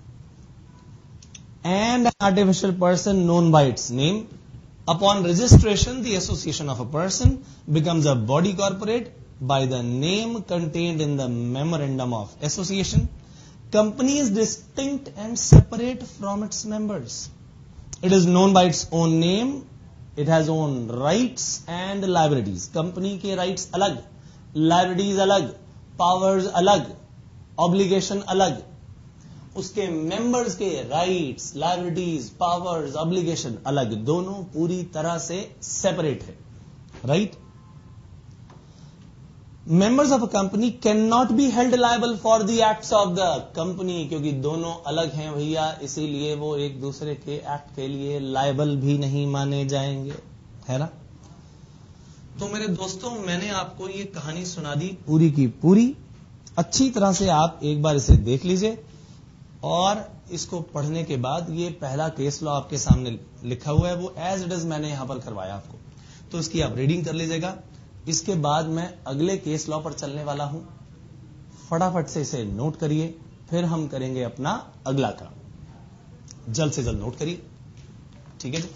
and artificial person known by its name. Upon registration, the association of a person becomes a body corporate by the name contained in the memorandum of association. Company is distinct and separate from its members. It is known by its own name. It has own rights and liabilities. Company के rights अलग, liabilities अलग, powers अलग, obligation अलग। उसके मेंबर्स के राइट्स, लायबिलिटीज, पावर्स, ऑब्लिगेशन अलग, दोनों पूरी तरह से सेपरेट है। Right? Members of a company can not be held liable for the acts of the company, क्योंकि दोनों अलग हैं भैया, इसीलिए वो एक दूसरे के एक्ट के लिए लायबल भी नहीं माने जाएंगे, है ना? तो मेरे दोस्तों, मैंने आपको ये कहानी सुना दी पूरी की पूरी। अच्छी तरह से आप एक बार इसे देख लीजिए, और इसको पढ़ने के बाद ये पहला केस लॉ आपके सामने लिखा हुआ है, वो एज इट इज मैंने यहां पर करवाया आपको, तो इसकी आप रीडिंग कर लीजिएगा। इसके बाद मैं अगले केस लॉ पर चलने वाला हूं, फटाफट से इसे नोट करिए, फिर हम करेंगे अपना अगला काम। जल्द से जल्द नोट करिए, ठीक है जी?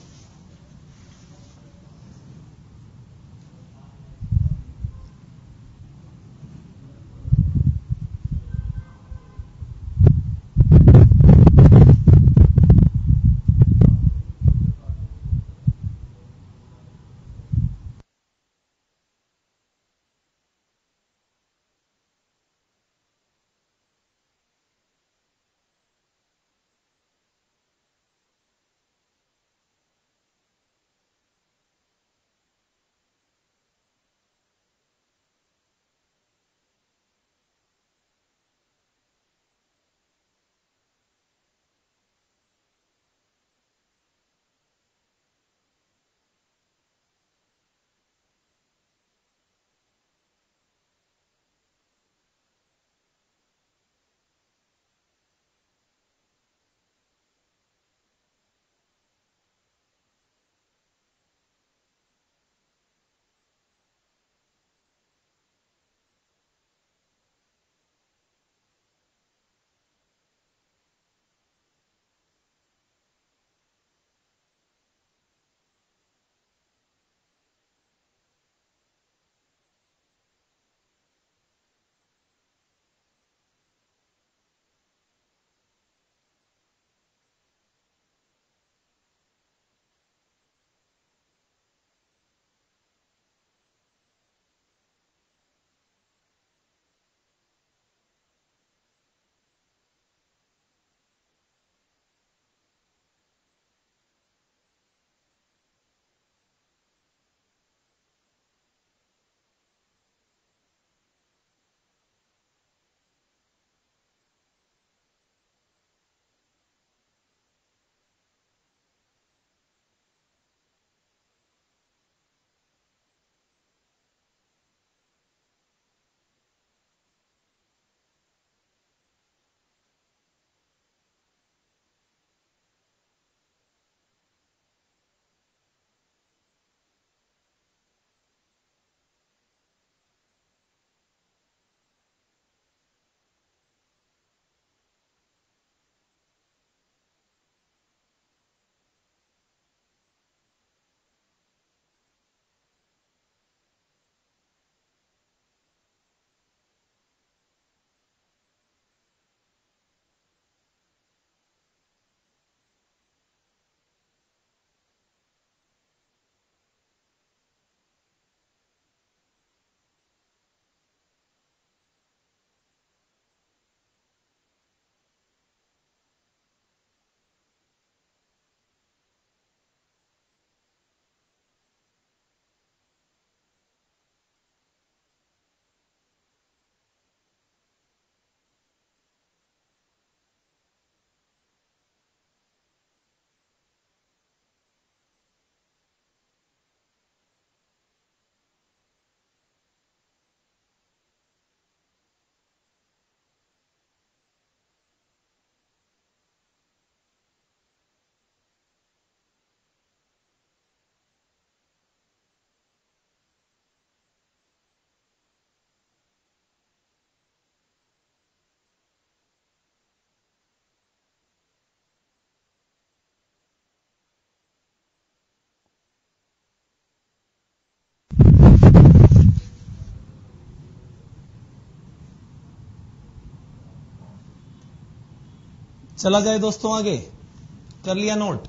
चला जाए दोस्तों आगे, कर लिया नोट?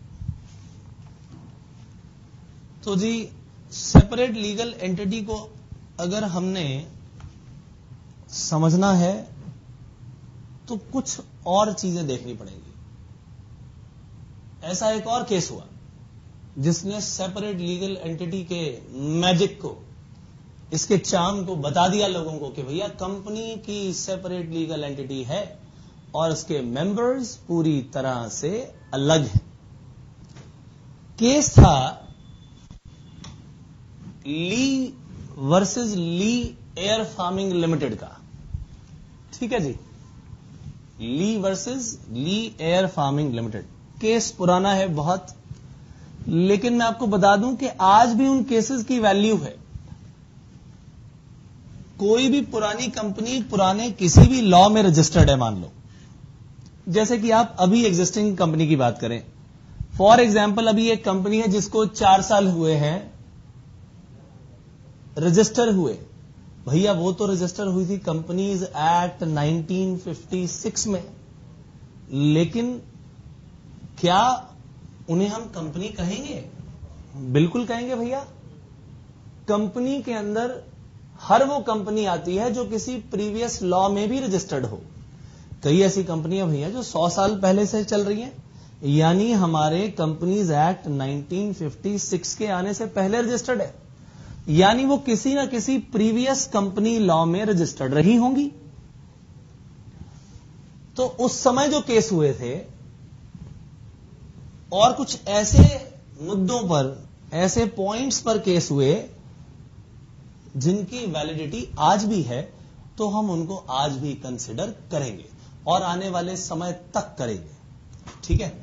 तो जी सेपरेट लीगल एंटिटी को अगर हमने समझना है तो कुछ और चीजें देखनी पड़ेंगी। ऐसा एक और केस हुआ जिसने सेपरेट लीगल एंटिटी के मैजिक को, इसके चार्म को बता दिया लोगों को कि भैया कंपनी की सेपरेट लीगल एंटिटी है और उसके मेंबर्स पूरी तरह से अलग हैं। केस था Lee versus Lee air farming limited का। ठीक है जी, Lee versus Lee air farming limited. Case पुराना है बहुत, लेकिन मैं आपको बता दूं कि आज भी उन केसेस की वैल्यू है। कोई भी पुरानी कंपनी पुराने किसी भी लॉ में रजिस्टर्ड है, मान लो जैसे कि आप अभी एग्जिस्टिंग कंपनी की बात करें। फॉर एग्जाम्पल अभी एक कंपनी है जिसको चार साल हुए हैं रजिस्टर हुए। भैया वो तो रजिस्टर हुई थी companies act nineteen fifty six में, लेकिन क्या उन्हें हम कंपनी कहेंगे? बिल्कुल कहेंगे भैया। कंपनी के अंदर हर वो कंपनी आती है जो किसी प्रीवियस लॉ में भी रजिस्टर्ड हो। कई ऐसी कंपनियां भैया जो सौ साल पहले से चल रही हैं, यानी हमारे companies act nineteen fifty six के आने से पहले रजिस्टर्ड है, यानी वो किसी ना किसी प्रीवियस कंपनी लॉ में रजिस्टर्ड रही होंगी। तो उस समय जो केस हुए थे और कुछ ऐसे मुद्दों पर, ऐसे पॉइंट्स पर केस हुए जिनकी वैलिडिटी आज भी है, तो हम उनको आज भी कंसिडर करेंगे और आने वाले समय तक करेंगे। ठीक है,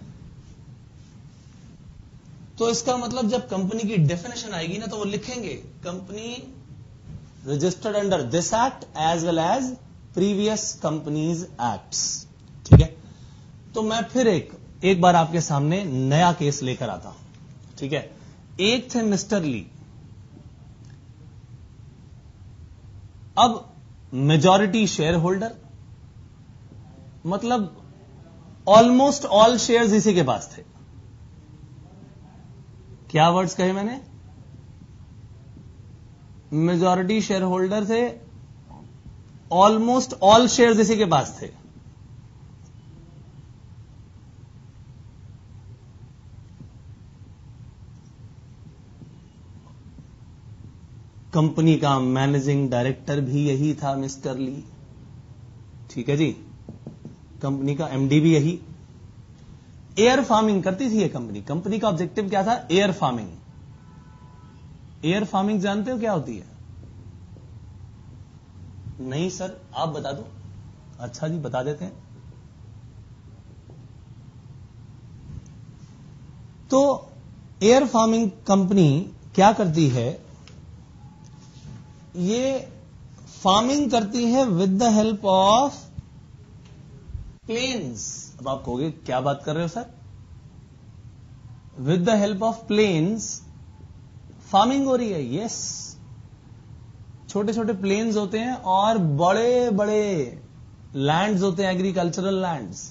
तो इसका मतलब जब कंपनी की डेफिनेशन आएगी ना तो वो लिखेंगे company registered under this act as well as previous companies acts. ठीक है, तो मैं फिर एक एक बार आपके सामने नया केस लेकर आता हूं। ठीक है, एक थे मिस्टर ली। अब मेजॉरिटी शेयर होल्डर, मतलब ऑलमोस्ट ऑल शेयर्स इसी के पास थे। क्या वर्ड्स कहे मैंने? मेजॉरिटी शेयर होल्डर थे, ऑलमोस्ट ऑल शेयर्स इसी के पास थे। कंपनी का मैनेजिंग डायरेक्टर भी यही था, मिस्टर ली। ठीक है जी, कंपनी का एमडी भी यही। एयर फार्मिंग करती थी ये कंपनी। कंपनी का ऑब्जेक्टिव क्या था? Air farming. एयर फार्मिंग जानते हो क्या होती है? नहीं सर, आप बता दो। अच्छा जी, बता देते हैं। तो एयर फार्मिंग कंपनी क्या करती है? ये फार्मिंग करती है with the help of planes. अब आप कहोगे क्या बात कर रहे हो sir? With the help of planes farming हो रही है। यस, छोटे छोटे प्लेन्स होते हैं और बड़े बड़े लैंड्स होते हैं, एग्रीकल्चरल लैंड्स,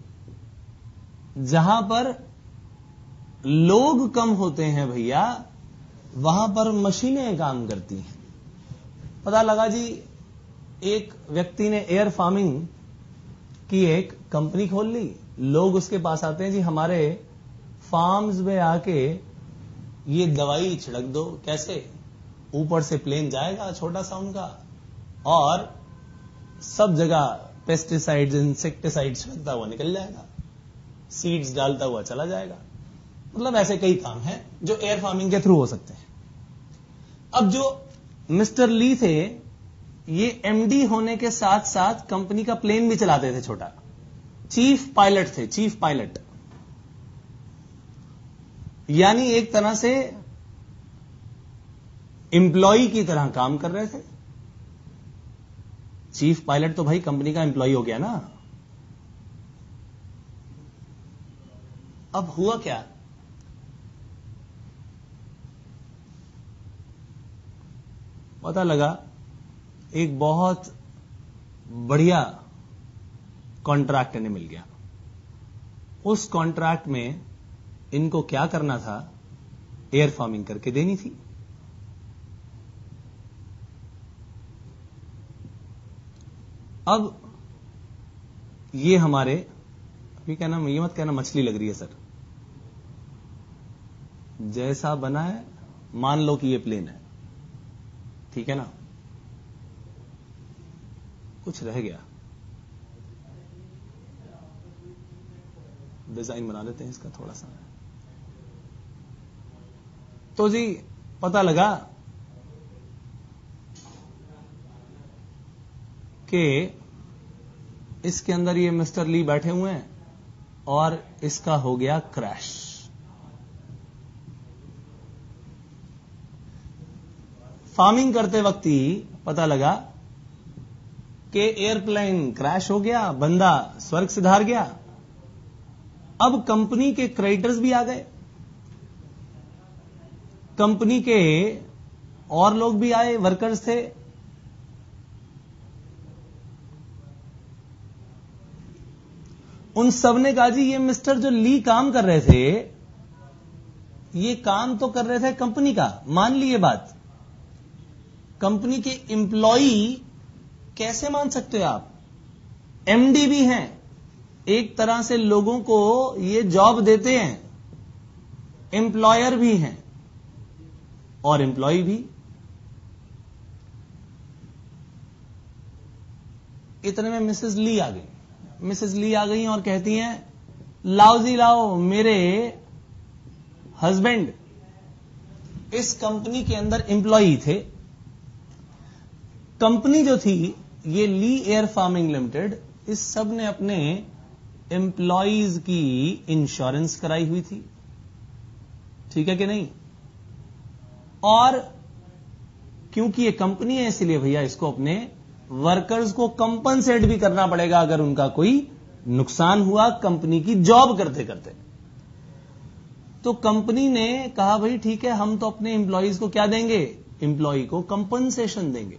जहां पर लोग कम होते हैं भैया, वहां पर मशीनें काम करती हैं। पता लगा जी, एक व्यक्ति ने एयर फार्मिंग की एक कंपनी खोल ली। लोग उसके पास आते हैं, जी हमारे फार्म्स में आके ये दवाई छिड़क दो। कैसे? ऊपर से प्लेन जाएगा छोटा सा उनका और सब जगह पेस्टिसाइड्स, इंसेक्टिसाइड्स छिड़कता हुआ निकल जाएगा, सीड्स डालता हुआ चला जाएगा। मतलब ऐसे कई काम हैं जो एयर फार्मिंग के थ्रू हो सकते हैं। अब जो मिस्टर ली थे, ये एमडी होने के साथ साथ कंपनी का प्लेन भी चलाते थे छोटा। चीफ पायलट थे, चीफ पायलट, यानी एक तरह से एम्प्लॉय की तरह काम कर रहे थे। चीफ पायलट तो भाई कंपनी का एम्प्लॉय हो गया ना। अब हुआ क्या? पता लगा एक बहुत बढ़िया कॉन्ट्रैक्ट इन्हें मिल गया। उस कॉन्ट्रैक्ट में इनको क्या करना था, एयर फार्मिंग करके देनी थी। अब ये हमारे, अभी कहना, ये मत कहना मछली लग रही है सर, जैसा बना है मान लो कि ये प्लेन है, ठीक है ना, कुछ रह गया, डिजाइन बना लेते हैं इसका थोड़ा सा। तो जी पता लगा कि इसके अंदर ये मिस्टर ली बैठे हुए हैं और इसका हो गया क्रैश। फार्मिंग करते वक्त ही पता लगा कि एयरप्लेन क्रैश हो गया, बंदा स्वर्ग सिधार गया। अब कंपनी के क्रेडिटर्स भी आ गए, कंपनी के और लोग भी आए, वर्कर्स थे। उन सब ने कहा जी ये मिस्टर जो ली काम कर रहे थे, ये काम तो कर रहे थे कंपनी का, मान ली ये बात, कंपनी के एम्प्लॉई कैसे मान सकते हो आप? एमडी भी हैं, एक तरह से लोगों को ये जॉब देते हैं, एम्प्लॉयर भी हैं और एम्प्लॉय भी। इतने में मिसेस ली आ गई। मिसेस ली आ गई और कहती हैं, लाओ जी लाओ, मेरे हस्बैंड इस कंपनी के अंदर एम्प्लॉई थे। कंपनी जो थी ये ली एयर फार्मिंग लिमिटेड, इस सब ने अपने एम्प्लॉइज की इंश्योरेंस कराई हुई थी, ठीक है कि नहीं? और क्योंकि ये कंपनी है इसलिए भैया इसको अपने वर्कर्स को कंपनसेट भी करना पड़ेगा अगर उनका कोई नुकसान हुआ कंपनी की जॉब करते करते। तो कंपनी ने कहा भाई ठीक है, हम तो अपने एम्प्लॉइज को क्या देंगे, एम्प्लॉय को कंपनसेशन देंगे।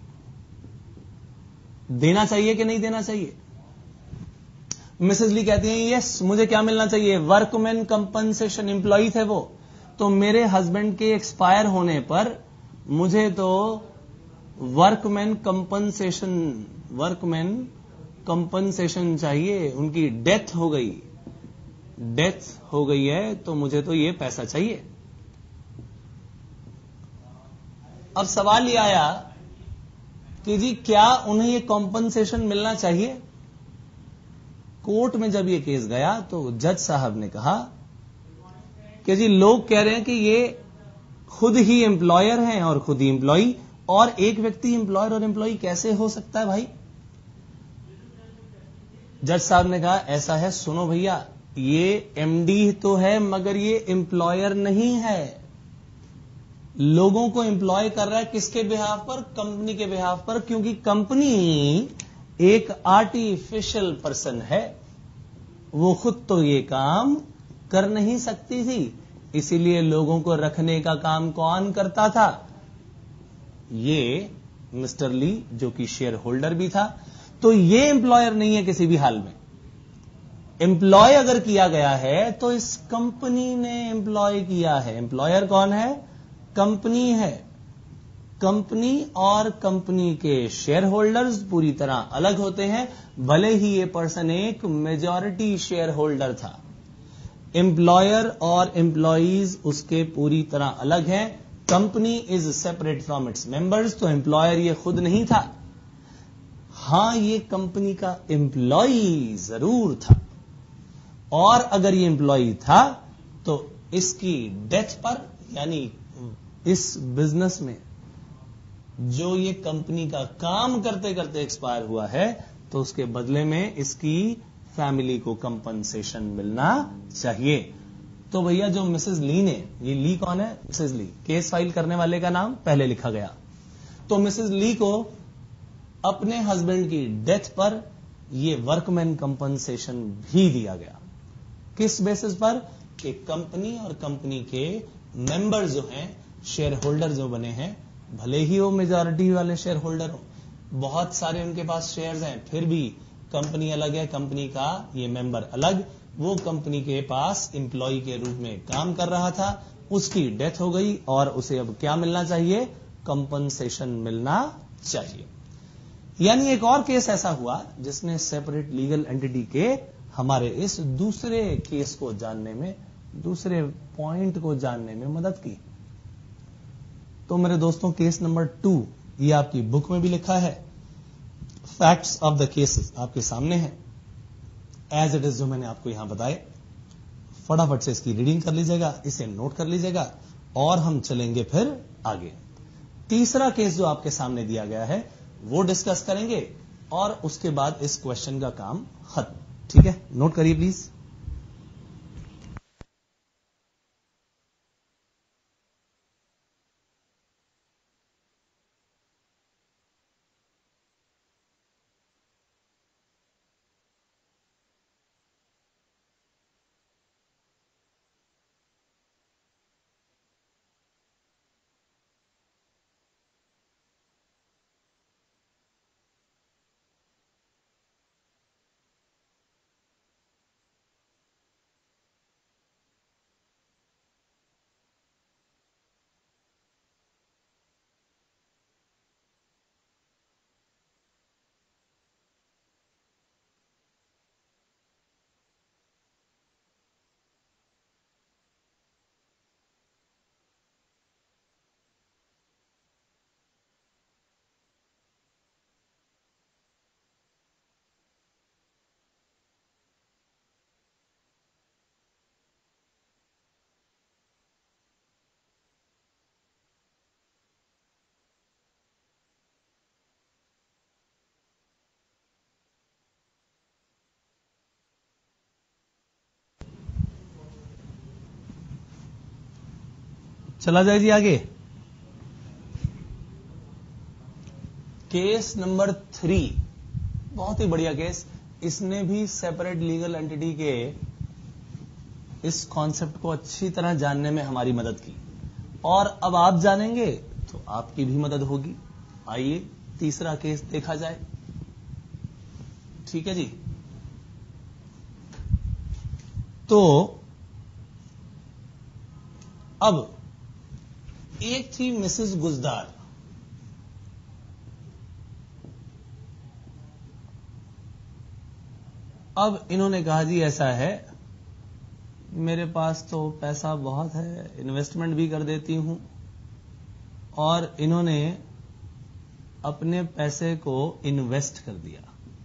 देना चाहिए कि नहीं देना चाहिए? मिसेस ली कहती हैं यस, मुझे क्या मिलना चाहिए, वर्कमैन कंपनसेशन। एम्प्लॉय थे वो, तो मेरे हस्बैंड के एक्सपायर होने पर मुझे तो वर्कमैन कंपनसेशन वर्कमैन कंपनसेशन चाहिए। उनकी डेथ हो गई, डेथ हो गई है तो मुझे तो ये पैसा चाहिए। अब सवाल ये आया कि जी क्या उन्हें ये कॉम्पनसेशन मिलना चाहिए? कोर्ट में जब ये केस गया तो जज साहब ने कहा कि जी लोग कह रहे हैं कि ये खुद ही एम्प्लॉयर हैं और खुद ही एम्प्लॉई, और एक व्यक्ति एम्प्लॉयर और एम्प्लॉई कैसे हो सकता है भाई? जज साहब ने कहा ऐसा है, सुनो भैया, ये एमडी तो है मगर ये एम्प्लॉयर नहीं है। लोगों को एम्प्लॉय कर रहा है किसके बिहाफ पर? कंपनी के बिहाफ पर, क्योंकि कंपनी एक आर्टिफिशियल पर्सन है, वो खुद तो ये काम कर नहीं सकती थी, इसीलिए लोगों को रखने का काम कौन करता था? ये मिस्टर ली, जो कि शेयर होल्डर भी था। तो ये एम्प्लॉयर नहीं है किसी भी हाल में। एम्प्लॉय अगर किया गया है तो इस कंपनी ने एम्प्लॉय किया है। एम्प्लॉयर कौन है? कंपनी है। कंपनी और कंपनी के शेयर होल्डर्स पूरी तरह अलग होते हैं, भले ही ये पर्सन एक मेजॉरिटी शेयर होल्डर था। एम्प्लॉयर और एम्प्लॉइज उसके पूरी तरह अलग हैं। Company is separate from its members, तो एम्प्लॉयर ये खुद नहीं था। हां, ये कंपनी का एम्प्लॉई जरूर था, और अगर ये एम्प्लॉई था तो इसकी डेथ पर, यानी इस बिजनेस में जो ये कंपनी का काम करते करते एक्सपायर हुआ है, तो उसके बदले में इसकी फैमिली को कंपनसेशन मिलना चाहिए। तो भैया जो मिसेस ली ने, ये ली कौन है? मिसेस ली। केस फाइल करने वाले का नाम पहले लिखा गया। तो मिसेस ली को अपने हस्बैंड की डेथ पर ये वर्कमैन कंपनसेशन भी दिया गया। किस बेसिस पर? कि कंपनी और कंपनी के मेंबर जो हैं, शेयर होल्डर जो बने हैं, भले ही वो मेजॉरिटी वाले शेयर होल्डर हो, बहुत सारे उनके पास शेयर्स हैं, फिर भी कंपनी अलग है, कंपनी का ये मेंबर अलग, वो कंपनी के पास एम्प्लॉय के रूप में काम कर रहा था, उसकी डेथ हो गई और उसे अब क्या मिलना चाहिए? कंपनसेशन मिलना चाहिए। यानी एक और केस ऐसा हुआ जिसने सेपरेट लीगल एंटिटी के हमारे इस दूसरे केस को जानने में, दूसरे पॉइंट को जानने में मदद की। तो मेरे दोस्तों, केस नंबर टू ये आपकी बुक में भी लिखा है, फैक्ट्स ऑफ द केसेस आपके सामने है एज इट इज, जो मैंने आपको यहां बताए। फटाफट से इसकी रीडिंग कर लीजिएगा, इसे नोट कर लीजिएगा और हम चलेंगे फिर आगे। तीसरा केस जो आपके सामने दिया गया है वो डिस्कस करेंगे और उसके बाद इस क्वेश्चन का काम खत्म। ठीक है, नोट करिए प्लीज। चला जाए जी आगे। केस नंबर थ्री, बहुत ही बढ़िया केस। इसने भी सेपरेट लीगल एंटिटी के इस कॉन्सेप्ट को अच्छी तरह जानने में हमारी मदद की और अब आप जानेंगे तो आपकी भी मदद होगी। आइए तीसरा केस देखा जाए। ठीक है जी। तो अब एक थी मिसेस गुजदार। अब इन्होंने कहा जी ऐसा है, मेरे पास तो पैसा बहुत है, इन्वेस्टमेंट भी कर देती हूं, और इन्होंने अपने पैसे को इन्वेस्ट कर दिया।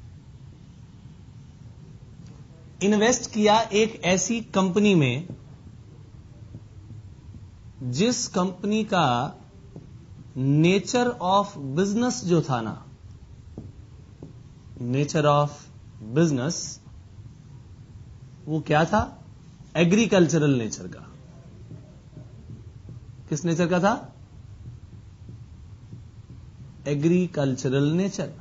इन्वेस्ट किया एक ऐसी कंपनी में जिस कंपनी का नेचर ऑफ बिजनेस जो था ना, नेचर ऑफ बिजनेस वो क्या था? एग्रीकल्चरल नेचर का। किस नेचर का था? Agricultural nature.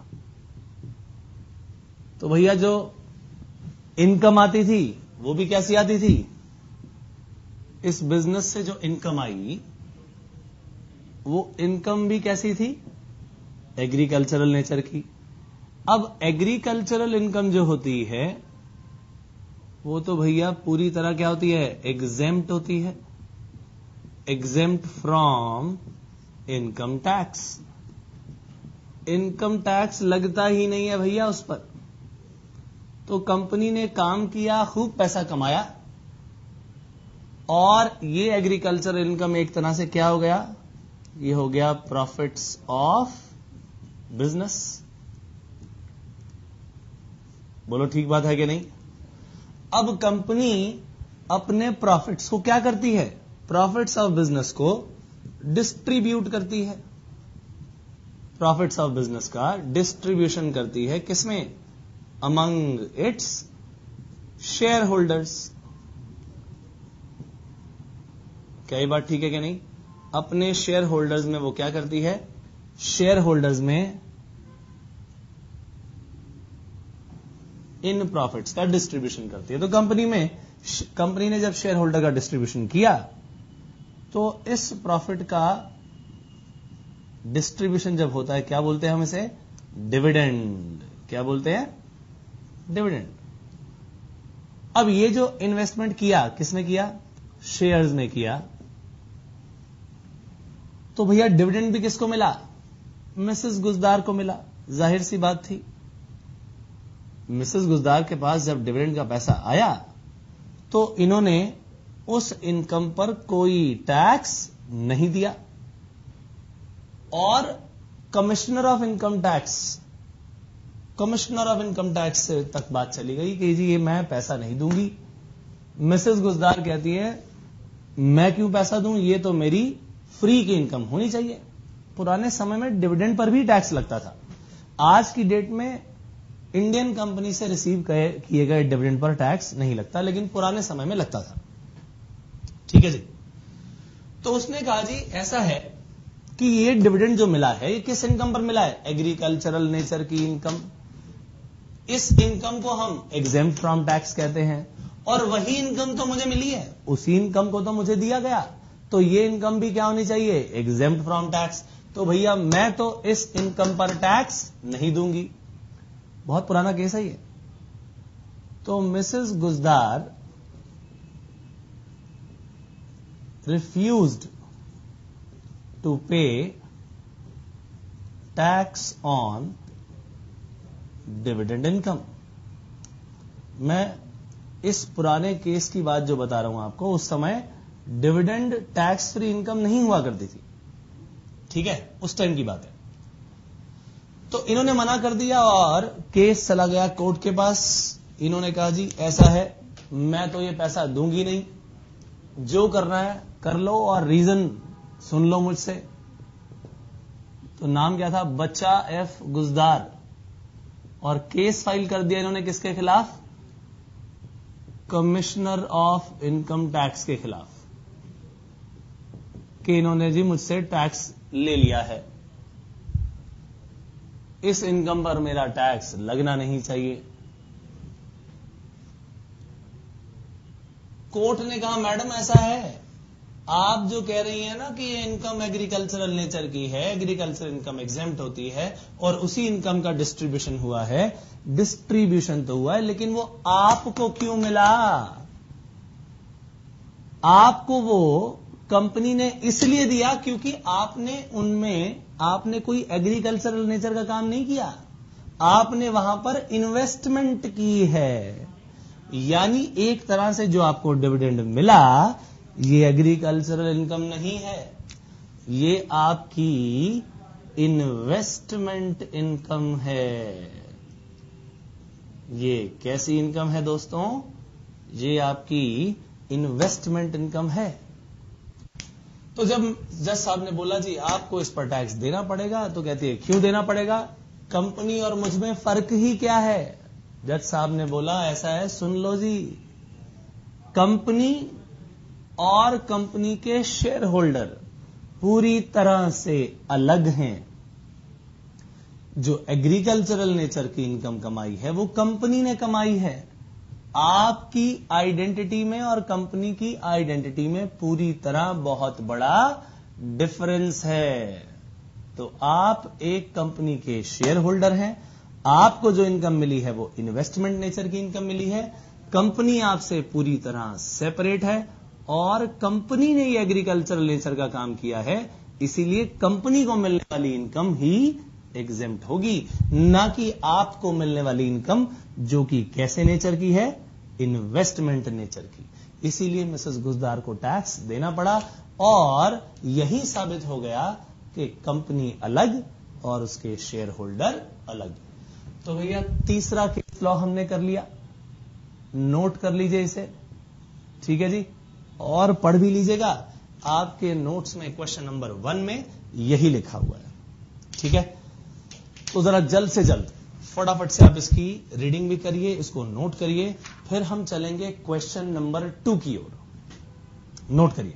तो भैया जो इनकम आती थी वो भी कैसी आती थी? इस बिजनेस से जो इनकम आई वो इनकम भी कैसी थी? एग्रीकल्चरल नेचर की। अब एग्रीकल्चरल इनकम जो होती है वो तो भैया पूरी तरह क्या होती है? एग्जेम्प्ट होती है, exempt from income tax. Income tax लगता ही नहीं है भैया उस पर। तो कंपनी ने काम किया, खूब पैसा कमाया, और ये एग्रीकल्चर इनकम एक तरह से क्या हो गया? ये हो गया प्रॉफिट्स ऑफ बिजनेस। बोलो ठीक बात है कि नहीं? अब कंपनी अपने प्रॉफिट्स को क्या करती है? प्रॉफिट्स ऑफ बिजनेस को डिस्ट्रीब्यूट करती है। प्रॉफिट्स ऑफ बिजनेस का डिस्ट्रीब्यूशन करती है किसमें? Among its share holders. क्या ये बात ठीक है कि नहीं? अपने शेयर होल्डर्स में वो क्या करती है? शेयर होल्डर्स में इन प्रॉफिट्स का डिस्ट्रीब्यूशन करती है। तो कंपनी में कंपनी ने जब शेयर होल्डर का डिस्ट्रीब्यूशन किया तो इस प्रॉफिट का डिस्ट्रीब्यूशन जब होता है क्या बोलते हैं हम इसे? डिविडेंड। क्या बोलते हैं? डिविडेंड। अब ये जो इन्वेस्टमेंट किया किसने किया? शेयर्स ने किया। तो भैया डिविडेंड भी किसको मिला? मिसेस गुजदार को मिला। जाहिर सी बात थी, मिसेस गुजदार के पास जब डिविडेंड का पैसा आया तो इन्होंने उस इनकम पर कोई टैक्स नहीं दिया, और commissioner of income tax commissioner of income tax से तक बात चली गई कि जी ये मैं पैसा नहीं दूंगी। मिसेस गुजदार कहती है मैं क्यों पैसा दूं, ये तो मेरी फ्री की इनकम होनी चाहिए। पुराने समय में डिविडेंड पर भी टैक्स लगता था। आज की डेट में इंडियन कंपनी से रिसीव किए गए डिविडेंड पर टैक्स नहीं लगता, लेकिन पुराने समय में लगता था। ठीक है जी। तो उसने कहा जी ऐसा है कि ये डिविडेंड जो मिला है ये किस इनकम पर मिला है? एग्रीकल्चरल नेचर की इनकम। इस इनकम को हम एग्जेम्प्ट फ्रॉम टैक्स कहते हैं, और वही इनकम तो मुझे मिली है, उसी इनकम को तो मुझे दिया गया, तो ये इनकम भी क्या होनी चाहिए? Exempt from tax. तो भैया मैं तो इस इनकम पर टैक्स नहीं दूंगी। बहुत पुराना केस है ये। तो Mrs Guzdar refused to pay tax on dividend income. मैं इस पुराने केस की बात जो बता रहा हूं आपको, उस समय डिविडेंड टैक्स फ्री इनकम नहीं हुआ करती थी। ठीक है, उस टाइम की बात है। तो इन्होंने मना कर दिया और केस चला गया कोर्ट के पास। इन्होंने कहा जी ऐसा है, मैं तो ये पैसा दूंगी नहीं, जो करना है कर लो और रीजन सुन लो मुझसे। तो नाम क्या था? बच्चा एफ गुजदार। और केस फाइल कर दिया इन्होंने किसके खिलाफ? कमिश्नर ऑफ इनकम टैक्स के खिलाफ, कि इन्होंने जी मुझसे टैक्स ले लिया है, इस इनकम पर मेरा टैक्स लगना नहीं चाहिए। कोर्ट ने कहा मैडम ऐसा है, आप जो कह रही हैं ना कि ये इनकम एग्रीकल्चरल नेचर की है, एग्रीकल्चर इनकम एग्जेम्प्ट होती है, और उसी इनकम का डिस्ट्रीब्यूशन हुआ है, डिस्ट्रीब्यूशन तो हुआ है, लेकिन वो आपको क्यों मिला? आपको वो कंपनी ने इसलिए दिया क्योंकि आपने उनमें आपने कोई एग्रीकल्चरल नेचर का काम नहीं किया, आपने वहां पर इन्वेस्टमेंट की है। यानी एक तरह से जो आपको डिविडेंड मिला ये एग्रीकल्चरल इनकम नहीं है, ये आपकी इन्वेस्टमेंट इनकम है। ये कैसी इनकम है दोस्तों? ये आपकी इन्वेस्टमेंट इनकम है। तो जब जज साहब ने बोला जी आपको इस पर टैक्स देना पड़ेगा, तो कहती है क्यों देना पड़ेगा, कंपनी और मुझ में फर्क ही क्या है? जज साहब ने बोला ऐसा है, सुन लो जी, कंपनी और कंपनी के शेयर होल्डर पूरी तरह से अलग हैं। जो एग्रीकल्चरल नेचर की इनकम कमाई है वो कंपनी ने कमाई है। आपकी आइडेंटिटी में और कंपनी की आइडेंटिटी में पूरी तरह बहुत बड़ा डिफरेंस है। तो आप एक कंपनी के शेयर होल्डर हैं, आपको जो इनकम मिली है वो इन्वेस्टमेंट नेचर की इनकम मिली है। कंपनी आपसे पूरी तरह सेपरेट है और कंपनी ने ये एग्रीकल्चरल नेचर का काम किया है, इसीलिए कंपनी को मिलने वाली इनकम ही एग्जेम्प्ट होगी, ना कि आपको मिलने वाली इनकम जो कि कैसे नेचर की है? इन्वेस्टमेंट नेचर की। इसीलिए मिसेस गुजदार को टैक्स देना पड़ा और यही साबित हो गया कि कंपनी अलग और उसके शेयर होल्डर अलग। तो भैया तीसरा केस लॉ हमने कर लिया, नोट कर लीजिए इसे, ठीक है जी, और पढ़ भी लीजिएगा। आपके नोट्स में क्वेश्चन नंबर वन में यही लिखा हुआ है, ठीक है। तो जरा जल्द से जल्द फटाफट से आप इसकी रीडिंग भी करिए, इसको नोट करिए, फिर हम चलेंगे क्वेश्चन नंबर टू की ओर। नोट करिए।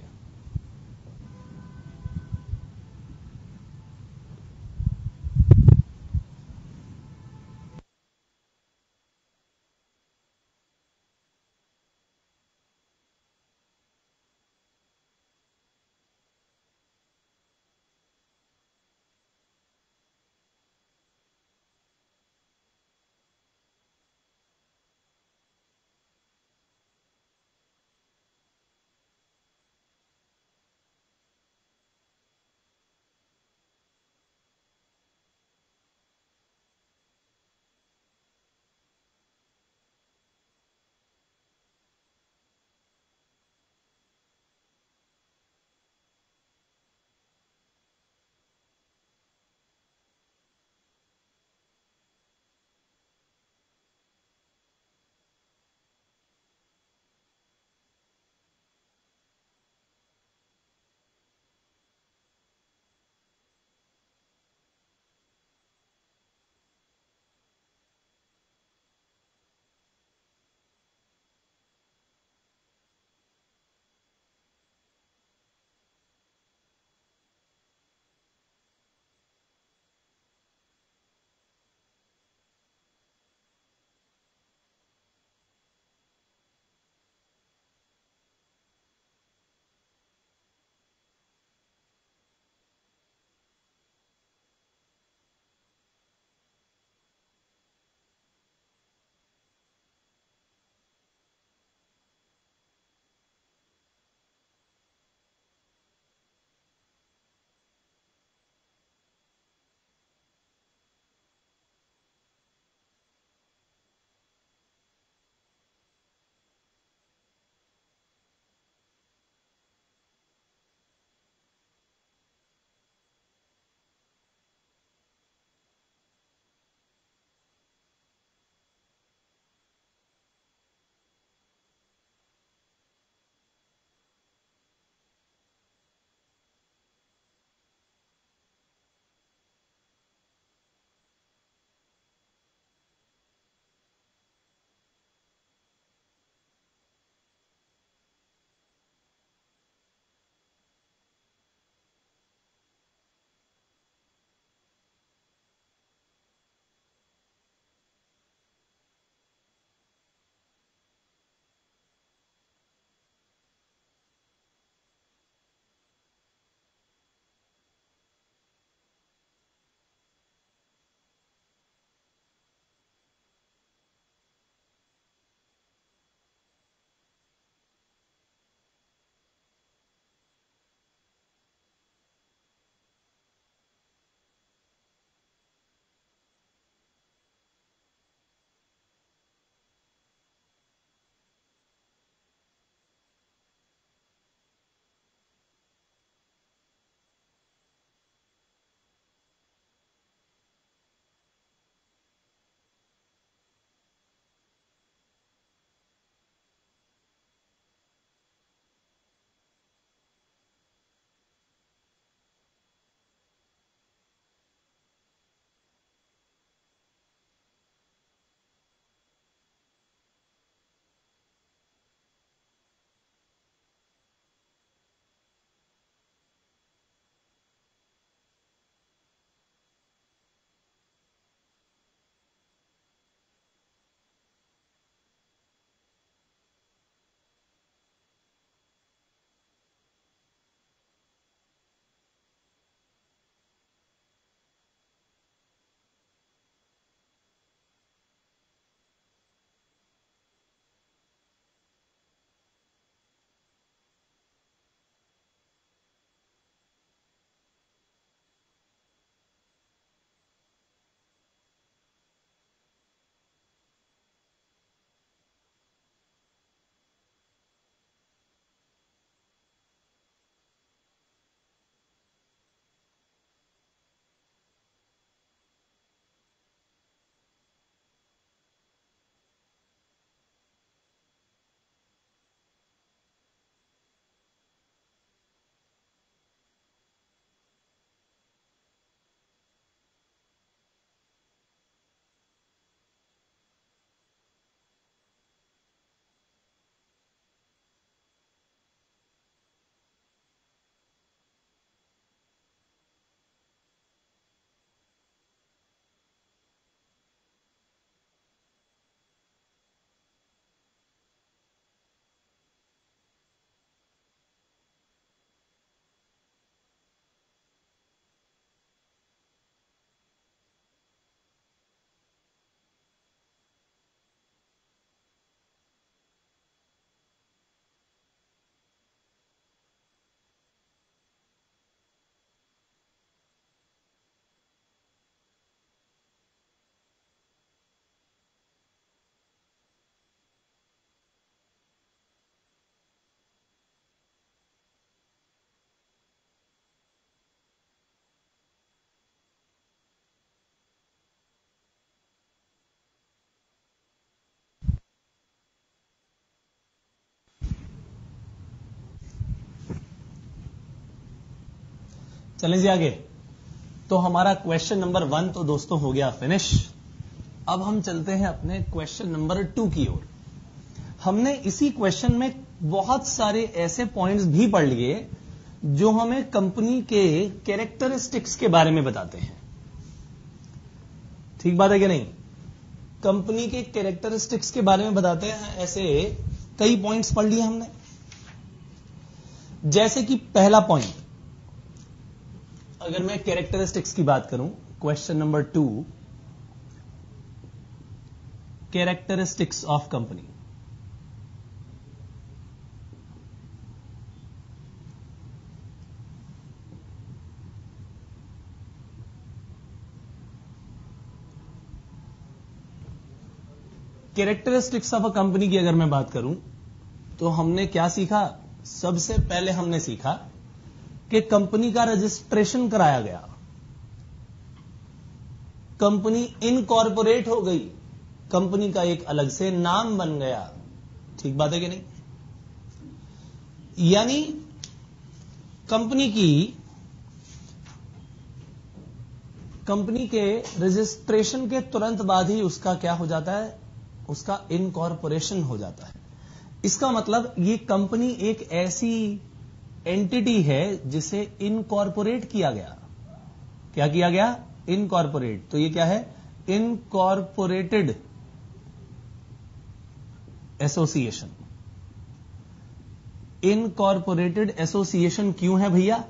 चलें जी आगे। तो हमारा क्वेश्चन नंबर वन तो दोस्तों हो गया फिनिश। अब हम चलते हैं अपने क्वेश्चन नंबर टू की ओर। हमने इसी क्वेश्चन में बहुत सारे ऐसे पॉइंट्स भी पढ़ लिए जो हमें कंपनी के कैरेक्टरिस्टिक्स के बारे में बताते हैं। ठीक बात है कि नहीं? कंपनी के कैरेक्टरिस्टिक्स के बारे में बताते हैं, ऐसे कई पॉइंट्स पढ़ लिए हमने। जैसे कि पहला पॉइंट, अगर मैं कैरेक्टरिस्टिक्स की बात करूं, question number two, characteristics of company. Characteristics of a company की अगर मैं बात करूं तो हमने क्या सीखा? सबसे पहले हमने सीखा कि कंपनी का रजिस्ट्रेशन कराया गया, कंपनी इनकॉर्पोरेट हो गई, कंपनी का एक अलग से नाम बन गया। ठीक बात है कि नहीं? यानी कंपनी की कंपनी के रजिस्ट्रेशन के तुरंत बाद ही उसका क्या हो जाता है? उसका इनकॉर्पोरेशन हो जाता है। इसका मतलब ये कंपनी एक ऐसी एंटिटी है जिसे इनकॉर्पोरेट किया गया। क्या किया गया? इनकॉर्पोरेट। तो ये क्या है? Incorporated association. इनकॉर्पोरेटेड एसोसिएशन क्यों है भैया?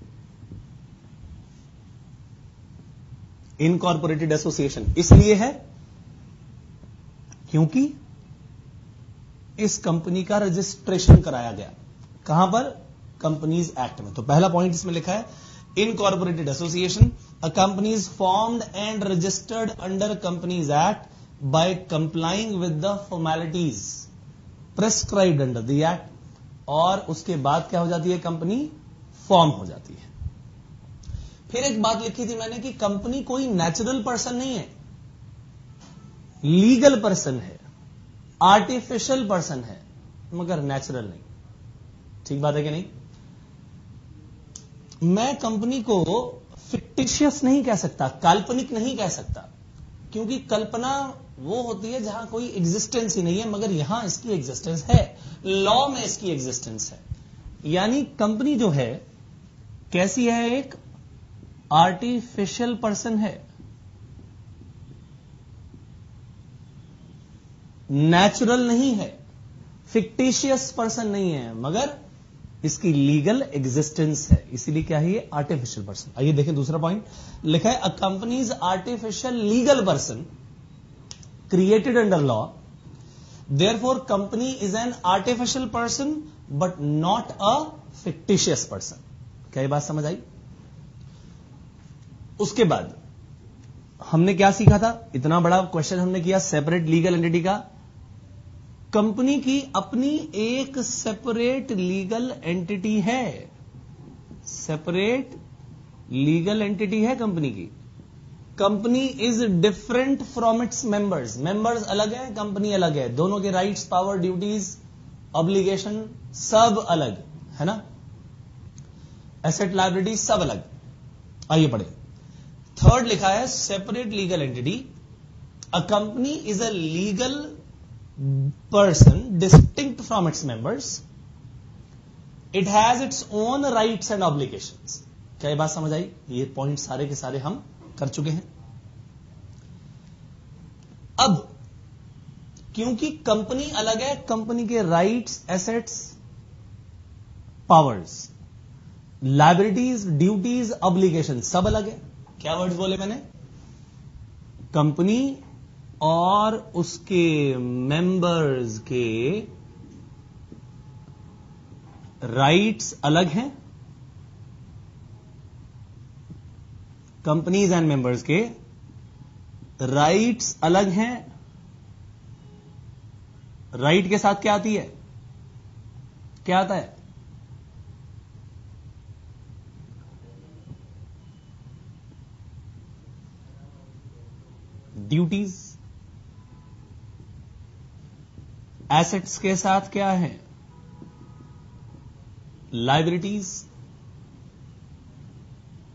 इनकॉर्पोरेटेड एसोसिएशन इसलिए है क्योंकि इस कंपनी का रजिस्ट्रेशन कराया गया। कहां पर? कंपनीज एक्ट में। तो पहला पॉइंट इसमें लिखा है incorporated association, a company is formed and registered under companies act by complying with the formalities prescribed under the act. और उसके बाद क्या हो जाती है? कंपनी फॉर्म हो जाती है। फिर एक बात लिखी थी मैंने कि कंपनी कोई नेचुरल पर्सन नहीं है, लीगल पर्सन है, आर्टिफिशियल पर्सन है, मगर नेचुरल नहीं। ठीक बात है कि नहीं? मैं कंपनी को फिक्टिशियस नहीं कह सकता, काल्पनिक नहीं कह सकता, क्योंकि कल्पना वो होती है जहां कोई एग्जिस्टेंस ही नहीं है, मगर यहां इसकी एग्जिस्टेंस है, लॉ में इसकी एग्जिस्टेंस है। यानी कंपनी जो है कैसी है? एक आर्टिफिशियल पर्सन है, नेचुरल नहीं है, फिक्टिशियस पर्सन नहीं है, मगर इसकी लीगल एग्जिस्टेंस है। इसीलिए क्या है? ये आर्टिफिशियल पर्सन। आइए देखें दूसरा पॉइंट लिखा है, a company is artificial legal person created under law, therefore company is an artificial person but not a fictitious person. क्या ये बात समझ आई? उसके बाद हमने क्या सीखा था? इतना बड़ा क्वेश्चन हमने किया सेपरेट लीगल एंटिटी का। कंपनी की अपनी एक सेपरेट लीगल एंटिटी है, सेपरेट लीगल एंटिटी है कंपनी की। Company is different from its members, members अलग है, कंपनी अलग है, दोनों के राइट्स, पावर, ड्यूटीज, ऑब्लिगेशन सब अलग है ना, एसेट, लायबिलिटी सब अलग। आइए पढ़े। थर्ड लिखा है separate legal entity, a company is a legal person distinct from its members, it has its own rights and obligations। क्या ये बात समझ आई? ये पॉइंट सारे के सारे हम कर चुके हैं। अब क्योंकि कंपनी अलग है, कंपनी के rights, assets, powers, liabilities, duties, obligation सब अलग है। क्या वर्ड्स बोले मैंने? कंपनी और उसके मेंबर्स के राइट्स अलग हैं, कंपनीज एंड मेंबर्स के राइट्स अलग हैं। राइट के साथ क्या आती है? क्या आता है? ड्यूटीज। एसेट्स के साथ क्या है? लायबिलिटीज।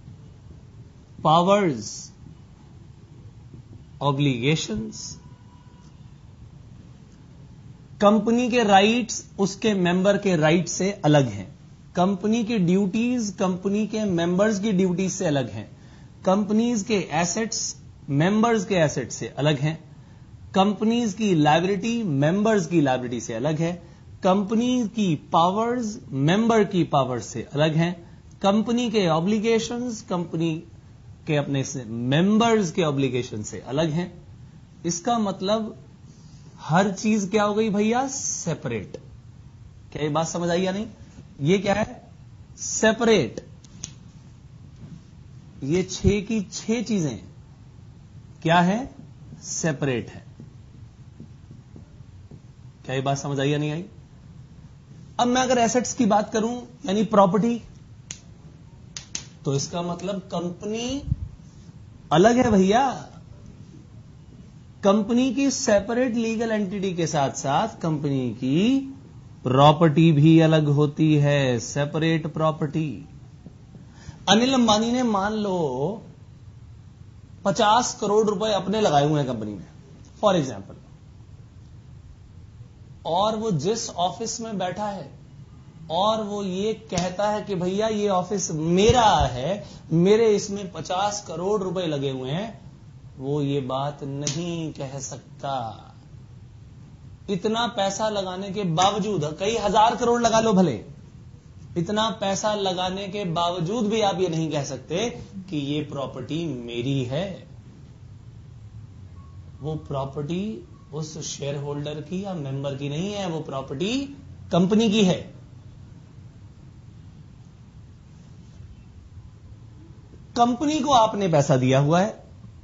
Powers, obligations. कंपनी के राइट्स उसके मेंबर के राइट से अलग हैं। कंपनी की ड्यूटीज कंपनी के मेंबर्स की ड्यूटीज से अलग हैं। कंपनीज के एसेट्स मेंबर्स के एसेट्स से अलग हैं। कंपनीज की लायबिलिटी मेंबर्स की लायबिलिटी से अलग है। कंपनी की पावर्स मेंबर की पावर्स से अलग हैं। कंपनी के ऑब्लिगेशंस कंपनी के अपने से मेंबर्स के ऑब्लिगेशन से अलग हैं। इसका मतलब हर चीज क्या हो गई भैया? सेपरेट। क्या ये बात समझ आई या नहीं? ये क्या है? सेपरेट। ये छह की छह चीजें क्या है? सेपरेट है। क्या ये बात समझ आई या नहीं आई? अब मैं अगर एसेट्स की बात करूं यानी प्रॉपर्टी, तो इसका मतलब कंपनी अलग है भैया। कंपनी की सेपरेट लीगल एंटिटी के साथ साथ कंपनी की प्रॉपर्टी भी अलग होती है, सेपरेट प्रॉपर्टी। अनिल अंबानी ने मान लो पचास करोड़ रुपए अपने लगाए हुए हैं कंपनी में, फॉर एग्जाम्पल, और वो जिस ऑफिस में बैठा है और वो ये कहता है कि भैया ये ऑफिस मेरा है, मेरे इसमें पचास करोड़ रुपए लगे हुए हैं, वो ये बात नहीं कह सकता। इतना पैसा लगाने के बावजूद, कई हजार करोड़ लगा लो भले, इतना पैसा लगाने के बावजूद भी आप ये नहीं कह सकते कि ये प्रॉपर्टी मेरी है। वो प्रॉपर्टी उस शेयर होल्डर की या मेंबर की नहीं है, वो प्रॉपर्टी कंपनी की है। कंपनी को आपने पैसा दिया हुआ है,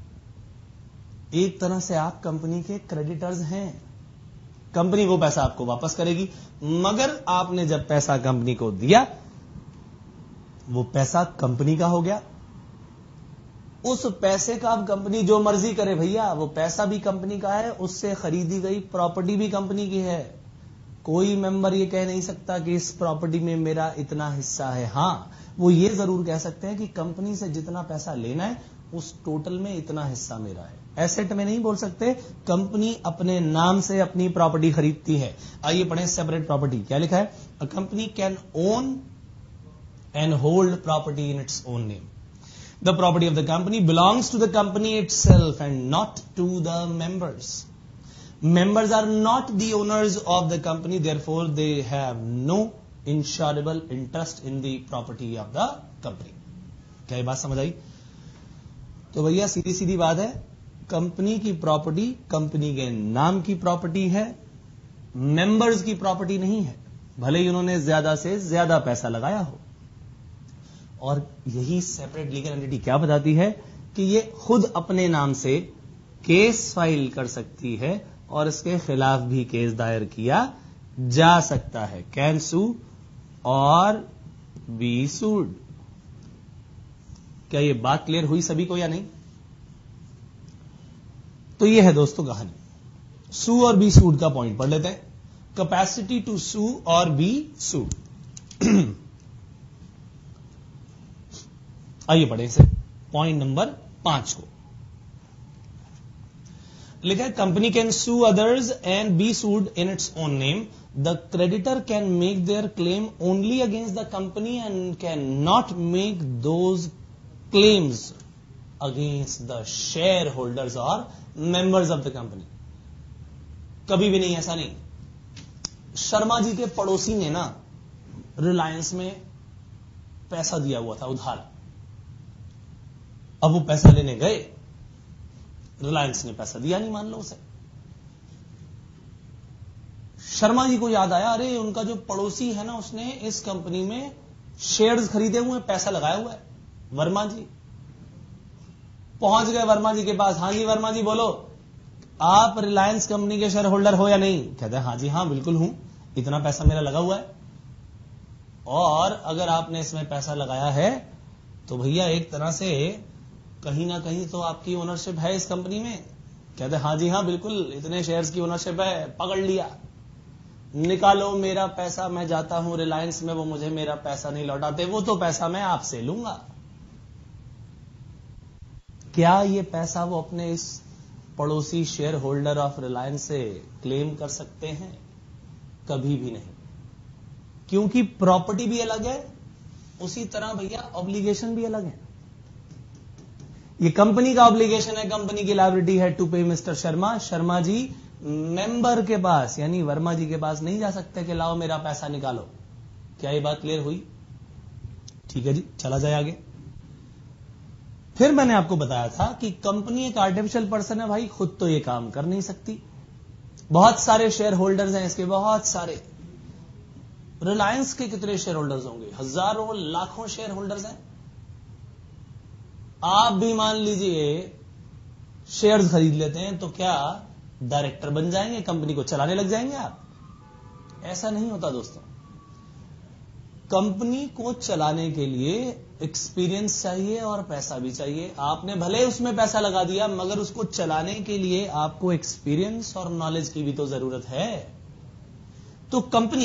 एक तरह से आप कंपनी के क्रेडिटर्स हैं। कंपनी वो पैसा आपको वापस करेगी, मगर आपने जब पैसा कंपनी को दिया, वो पैसा कंपनी का हो गया। उस पैसे का अब कंपनी जो मर्जी करे भैया, वो पैसा भी कंपनी का है, उससे खरीदी गई प्रॉपर्टी भी कंपनी की है। कोई मेंबर ये कह नहीं सकता कि इस प्रॉपर्टी में मेरा इतना हिस्सा है। हां, वो ये जरूर कह सकते हैं कि कंपनी से जितना पैसा लेना है उस टोटल में इतना हिस्सा मेरा है। एसेट में नहीं बोल सकते, कंपनी अपने नाम से अपनी प्रॉपर्टी खरीदती है। आइए पढ़ें सेपरेट प्रॉपर्टी। क्या लिखा है? A company can own and hold property in its own name. The property of the company belongs to the company itself and not to the members. Members are not the owners of the company, therefore they have no insurable interest in the property of the company. क्या ये बात समझ आई? तो भैया सीधी सीधी बात है, कंपनी की प्रॉपर्टी कंपनी के नाम की प्रॉपर्टी है, मेंबर्स की प्रॉपर्टी नहीं है, भले ही उन्होंने ज्यादा से ज्यादा पैसा लगाया हो। और यही सेपरेट लीगल एंटिटी क्या बताती है कि ये खुद अपने नाम से केस फाइल कर सकती है और इसके खिलाफ भी केस दायर किया जा सकता है। कैन सू और बी सूड। क्या ये बात क्लियर हुई सभी को या नहीं? तो ये है दोस्तों कहानी। सू और बी सूड का पॉइंट पढ़ लेते हैं। Capacity to Sue or be सूड। आइए पढ़े इसे, पॉइंट नंबर पांच को। लिखा है company can sue others and be sued in its own name. The creditor can make their claim only against the company and can not make those claims against the share holders or members of the company. कभी भी नहीं, ऐसा नहीं। शर्मा जी के पड़ोसी ने ना रिलायंस में पैसा दिया हुआ था उधार। अब वो पैसा लेने गए, रिलायंस ने पैसा दिया नहीं, मान लो उसे। शर्मा जी को याद आया, अरे उनका जो पड़ोसी है ना, उसने इस कंपनी में शेयर्स खरीदे हुए हैं, पैसा लगाया हुआ है, वर्मा जी। पहुंच गए वर्मा जी के पास। हां जी वर्मा जी बोलो, आप रिलायंस कंपनी के शेयर होल्डर हो या नहीं? कहते हैं हां जी हां बिल्कुल हूं, इतना पैसा मेरा लगा हुआ है, और अगर आपने इसमें पैसा लगाया है तो भैया एक तरह से कहीं ना कहीं तो आपकी ओनरशिप है इस कंपनी में। कहते हां जी हां बिल्कुल, इतने शेयर्स की ओनरशिप है, पकड़ लिया, निकालो मेरा पैसा, मैं जाता हूं रिलायंस में, वो मुझे मेरा पैसा नहीं लौटाते, वो तो पैसा मैं आपसे लूंगा। क्या ये पैसा वो अपने इस पड़ोसी शेयर होल्डर ऑफ रिलायंस से क्लेम कर सकते हैं? कभी भी नहीं, क्योंकि प्रॉपर्टी भी अलग है, उसी तरह भैया ऑब्लिगेशन भी अलग है। ये कंपनी का ऑब्लिगेशन है, कंपनी की लायबिलिटी है to pay Mr Sharma. Sharma ji member के पास यानी वर्मा जी के पास नहीं जा सकते कि लाओ मेरा पैसा निकालो। क्या ये बात क्लियर हुई? ठीक है जी, चला जाए आगे। फिर मैंने आपको बताया था कि कंपनी एक आर्टिफिशियल पर्सन है भाई, खुद तो ये काम कर नहीं सकती। बहुत सारे शेयर होल्डर्स हैं इसके, बहुत सारे। रिलायंस के कितने शेयर होल्डर्स होंगे? हजारों लाखों शेयर होल्डर्स हैं। आप भी मान लीजिए शेयर्स खरीद लेते हैं, तो क्या डायरेक्टर बन जाएंगे, कंपनी को चलाने लग जाएंगे आप? ऐसा नहीं होता दोस्तों। कंपनी को चलाने के लिए एक्सपीरियंस चाहिए और पैसा भी चाहिए। आपने भले उसमें पैसा लगा दिया, मगर उसको चलाने के लिए आपको एक्सपीरियंस और नॉलेज की भी तो जरूरत है। तो कंपनी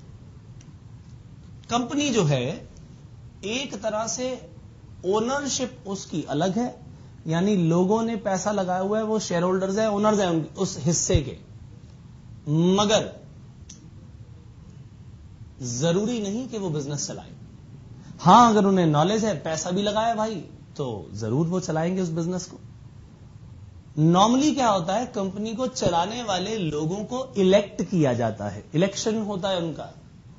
कंपनी जो है, एक तरह से ओनरशिप उसकी अलग है, यानी लोगों ने पैसा लगाया हुआ है, वो शेयर होल्डर्स है, ओनर्स है उस हिस्से के। मगर जरूरी नहीं कि वो बिजनेस चलाए। हां, अगर उन्हें नॉलेज है, पैसा भी लगाया भाई, तो जरूर वो चलाएंगे उस बिजनेस को। नॉर्मली क्या होता है, कंपनी को चलाने वाले लोगों को इलेक्ट किया जाता है, इलेक्शन होता है उनका,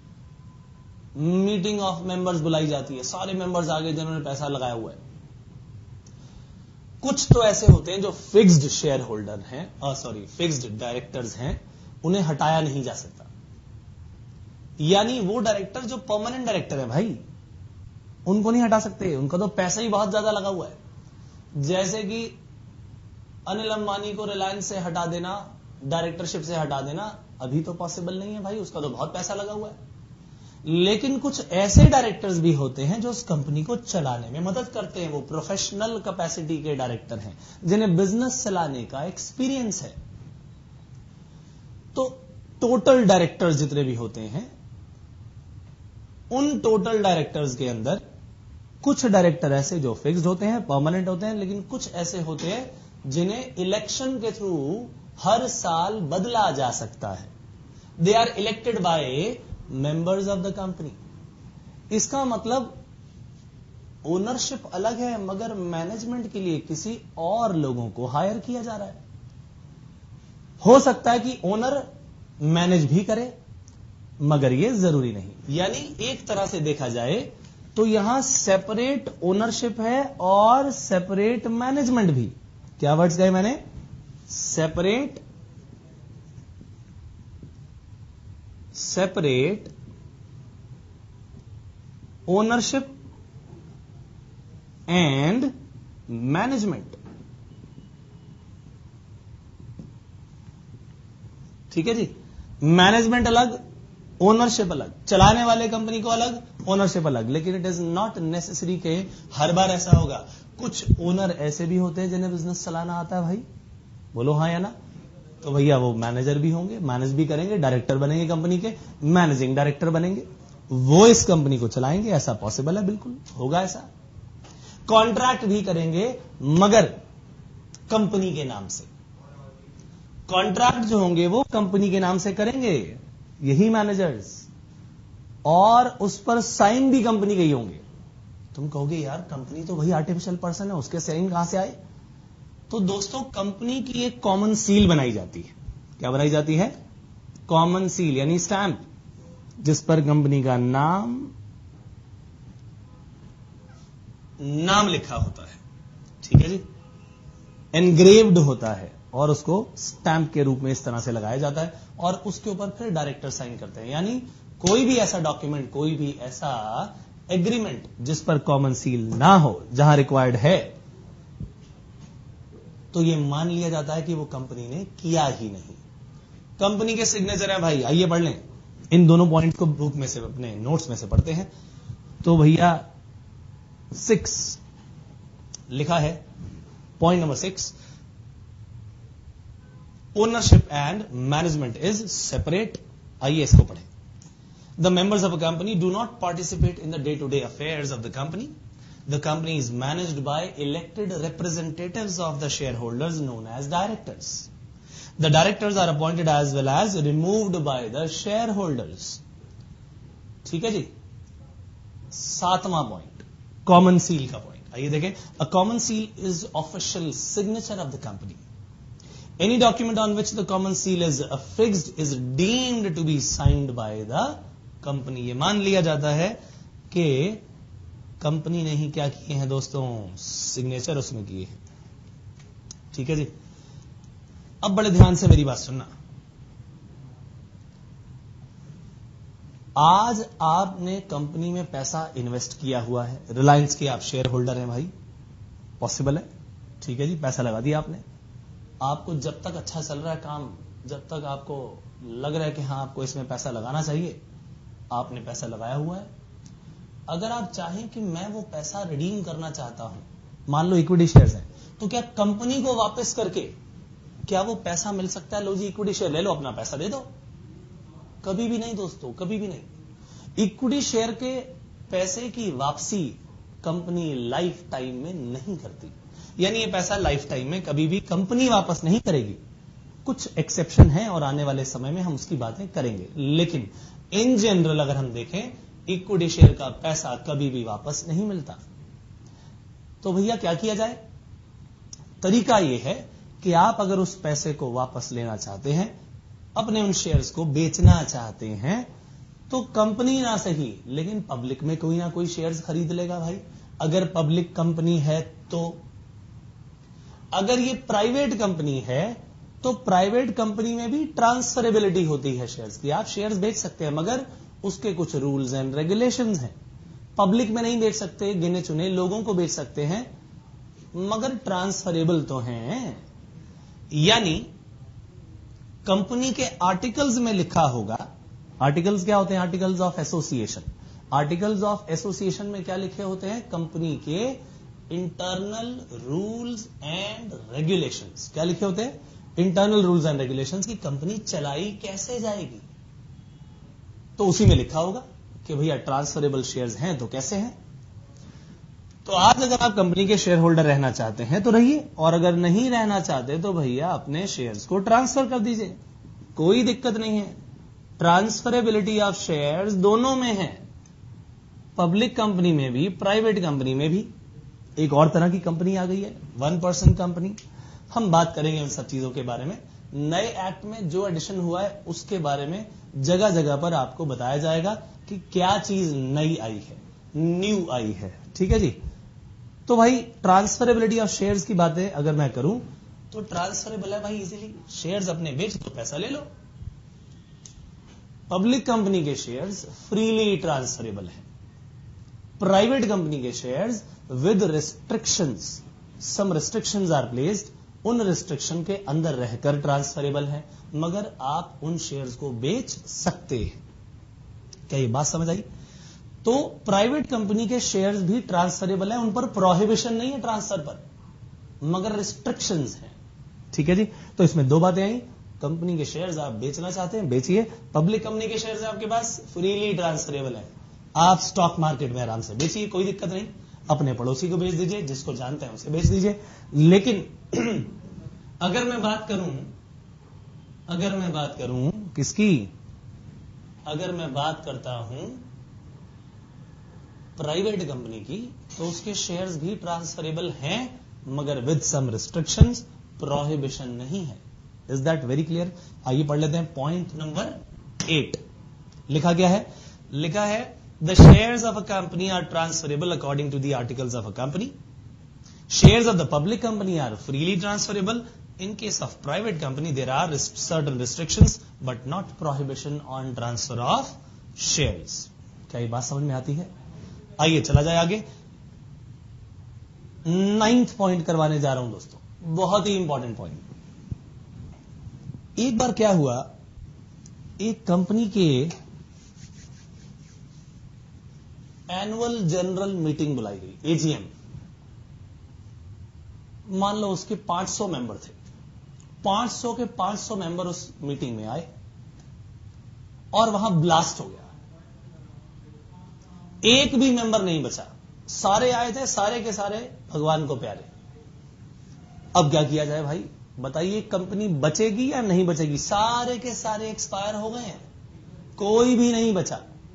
मीटिंग ऑफ मेंबर्स बुलाई जाती है, सारे मेंबर्स आगे जिन्होंने पैसा लगाया हुआ है। कुछ तो ऐसे होते हैं जो फिक्स्ड शेयर होल्डर हैं, सॉरी फिक्स्ड डायरेक्टर्स हैं, उन्हें हटाया नहीं जा सकता। यानी वो डायरेक्टर जो परमानेंट डायरेक्टर है भाई, उनको नहीं हटा सकते, उनका तो पैसा ही बहुत ज्यादा लगा हुआ है। जैसे कि अनिल अंबानी को रिलायंस से हटा देना, डायरेक्टरशिप से हटा देना, अभी तो पॉसिबल नहीं है भाई, उसका तो बहुत पैसा लगा हुआ है। लेकिन कुछ ऐसे डायरेक्टर्स भी होते हैं जो उस कंपनी को चलाने में मदद करते हैं, वो प्रोफेशनल कैपेसिटी के डायरेक्टर हैं, जिन्हें बिजनेस चलाने का एक्सपीरियंस है। तो टोटल डायरेक्टर्स जितने भी होते हैं, उन टोटल डायरेक्टर्स के अंदर कुछ डायरेक्टर ऐसे जो फिक्स्ड होते हैं, परमानेंट होते हैं, लेकिन कुछ ऐसे होते हैं जिन्हें इलेक्शन के थ्रू हर साल बदला जा सकता है। They are elected by members of the company. इसका मतलब ओनरशिप अलग है, मगर मैनेजमेंट के लिए किसी और लोगों को हायर किया जा रहा है। हो सकता है कि ओनर मैनेज भी करे, मगर यह जरूरी नहीं। यानी एक तरह से देखा जाए तो यहां सेपरेट ओनरशिप है और सेपरेट मैनेजमेंट भी। क्या वर्ड्स गए मैंने? Separate separate ownership and management. ठीक है जी, मैनेजमेंट अलग, ओनरशिप अलग, चलाने वाले कंपनी को अलग, ओनरशिप अलग। लेकिन इट इज नॉट नेसेसरी के हर बार ऐसा होगा। कुछ ओनर ऐसे भी होते हैं जिन्हें बिजनेस चलाना आता है भाई, बोलो हां या ना? तो भैया वो मैनेजर भी होंगे, मैनेज भी करेंगे, डायरेक्टर बनेंगे, कंपनी के मैनेजिंग डायरेक्टर बनेंगे, वो इस कंपनी को चलाएंगे। ऐसा पॉसिबल है, बिल्कुल होगा ऐसा। कॉन्ट्रैक्ट भी करेंगे, मगर कंपनी के नाम से। कॉन्ट्रैक्ट जो होंगे वो कंपनी के नाम से करेंगे यही मैनेजर्स, और उस पर साइन भी कंपनी के ही होंगे। तुम कहोगे यार कंपनी तो वही आर्टिफिशियल पर्सन है, उसके साइन कहां से आए? तो दोस्तों, कंपनी की एक कॉमन सील बनाई जाती है। क्या बनाई जाती है? कॉमन सील, यानी स्टैंप, जिस पर कंपनी का नाम नाम लिखा होता है। ठीक है जी, एनग्रेव्ड होता है और उसको स्टैंप के रूप में इस तरह से लगाया जाता है, और उसके ऊपर फिर डायरेक्टर साइन करते हैं। यानी कोई भी ऐसा डॉक्यूमेंट, कोई भी ऐसा एग्रीमेंट जिस पर कॉमन सील ना हो, जहां रिक्वायर्ड है, तो यह मान लिया जाता है कि वो कंपनी ने किया ही नहीं। कंपनी के सिग्नेचर है भाई, आइए पढ़ लें। इन दोनों पॉइंट को बुक में से, अपने नोट्स में से पढ़ते हैं। तो भैया सिक्स लिखा है, point number six, ownership and management is separate. आइए इसको पढ़ें। The members of a company do not participate in the day-to-day affairs of the company. The company is managed by elected representatives of the shareholders known as directors. The directors are appointed as well as removed by the shareholders. ठीक है जी. सातवां पॉइंट, कॉमन सील का पॉइंट. आइए देखें. A common seal is official signature of the company. Any document on which the common seal is affixed is deemed to be signed by the company. ये मान लिया जाता है कि कंपनी ने ही क्या किए हैं दोस्तों, सिग्नेचर उसमें किए हैं. ठीक है जी. अब बड़े ध्यान से मेरी बात सुनना. आज आपने कंपनी में पैसा इन्वेस्ट किया हुआ है, रिलायंस के आप शेयर होल्डर हैं भाई, पॉसिबल है. ठीक है जी. पैसा लगा दिया आपने. आपको जब तक अच्छा चल रहा है काम, जब तक आपको लग रहा है कि हां आपको इसमें पैसा लगाना चाहिए, आपने पैसा लगाया हुआ है. अगर आप चाहें कि मैं वो पैसा रिडीम करना चाहता हूं, मान लो इक्विटी शेयर्स हैं, तो क्या कंपनी को वापस करके क्या वो पैसा मिल सकता है? लो जी इक्विटी शेयर ले लो, अपना पैसा दे दो. कभी भी नहीं दोस्तों, कभी भी नहीं. इक्विटी शेयर के पैसे की वापसी कंपनी लाइफ टाइम में नहीं करती. यानी ये पैसा लाइफ टाइम में कभी भी कंपनी वापस नहीं करेगी. कुछ एक्सेप्शन है और आने वाले समय में हम उसकी बातें करेंगे. लेकिन इन जनरल अगर हम देखें, इक्विटी शेयर का पैसा कभी भी वापस नहीं मिलता. तो भैया क्या किया जाए? तरीका यह है कि आप अगर उस पैसे को वापस लेना चाहते हैं, अपने उन शेयर्स को बेचना चाहते हैं, तो कंपनी ना सही लेकिन पब्लिक में कोई ना कोई शेयर्स खरीद लेगा भाई. अगर पब्लिक कंपनी है तो. अगर ये प्राइवेट कंपनी है तो प्राइवेट कंपनी में भी ट्रांसफरेबिलिटी होती है शेयर्स की. आप शेयर्स बेच सकते हैं मगर उसके कुछ रूल्स एंड रेगुलेशंस हैं. पब्लिक में नहीं बेच सकते, गिने चुने लोगों को बेच सकते हैं, मगर ट्रांसफरेबल तो हैं. यानी कंपनी के आर्टिकल्स में लिखा होगा. आर्टिकल्स क्या होते हैं? Articles of association. Articles of association में क्या लिखे होते हैं? कंपनी के इंटरनल रूल्स एंड रेगुलेशंस. क्या लिखे होते हैं? इंटरनल रूल्स एंड रेगुलेशंस की कंपनी चलाई कैसे जाएगी, तो उसी में लिखा होगा कि भैया ट्रांसफरेबल शेयर्स हैं तो कैसे हैं. तो आज अगर आप कंपनी के शेयर होल्डर रहना चाहते हैं तो रहिए, और अगर नहीं रहना चाहते तो भैया अपने शेयर्स को ट्रांसफर कर दीजिए, कोई दिक्कत नहीं है. ट्रांसफरेबिलिटी ऑफ शेयर्स दोनों में है, पब्लिक कंपनी में भी, प्राइवेट कंपनी में भी. एक और तरह की कंपनी आ गई है, वन पर्सन कंपनी. हम बात करेंगे उन सब चीजों के बारे में. नए एक्ट में जो एडिशन हुआ है उसके बारे में जगह जगह पर आपको बताया जाएगा कि क्या चीज नई आई है, न्यू आई है. ठीक है जी. तो भाई ट्रांसफरेबिलिटी ऑफ शेयर्स की बातें अगर मैं करूं तो ट्रांसफरेबल है भाई इजीली. शेयर्स अपने बेच दो, पैसा ले लो. पब्लिक कंपनी के शेयर्स फ्रीली ट्रांसफरेबल है. प्राइवेट कंपनी के shares with restrictions. Some restrictions are placed. उन रिस्ट्रिक्शन के अंदर रहकर ट्रांसफरेबल है, मगर आप उन शेयर्स को बेच सकते हैं. क्या ये बात समझ आई? तो प्राइवेट कंपनी के शेयर्स भी ट्रांसफरेबल है, उन पर प्रोहिबिशन नहीं है ट्रांसफर पर, मगर रिस्ट्रिक्शंस हैं. ठीक है जी. तो इसमें दो बातें आई. कंपनी के शेयर्स आप बेचना चाहते हैं, बेचिए. पब्लिक कंपनी के शेयर्स आपके पास फ्रीली ट्रांसफरेबल है, आप स्टॉक मार्केट में आराम से बेचिए, कोई दिक्कत नहीं. अपने पड़ोसी को बेच दीजिए, जिसको जानते हैं उसे बेच दीजिए. लेकिन अगर मैं बात करूं अगर मैं बात करूं किसकी? अगर मैं बात करता हूं प्राइवेट कंपनी की, तो उसके शेयर्स भी ट्रांसफरेबल हैं, मगर विद सम रिस्ट्रिक्शंस, प्रोहिबिशन नहीं है. Is that very clear? आइए पढ़ लेते हैं पॉइंट नंबर एट. लिखा क्या है? लिखा है the shares of a company are transferable according to the articles of a company. Shares of the public company are freely transferable. In case of private company, there are certain restrictions, but not prohibition on transfer of shares. क्या ये बात समझ में आती है? आइए चला जाए आगे. नाइन्थ पॉइंट करवाने जा रहा हूं दोस्तों, बहुत ही इंपॉर्टेंट पॉइंट. एक बार क्या हुआ, एक कंपनी के एनुअल जनरल मीटिंग बुलाई गई, एजीएम. मान लो उसके पांच सौ मेंबर थे. पांच सौ के पांच सौ मेंबर उस मीटिंग में आए और वहां ब्लास्ट हो गया. एक भी मेंबर नहीं बचा. सारे आए थे, सारे के सारे भगवान को प्यारे। अब क्या किया जाए भाई, बताइए, कंपनी बचेगी या नहीं बचेगी? सारे के सारे एक्सपायर हो गए हैं, कोई भी नहीं बचा।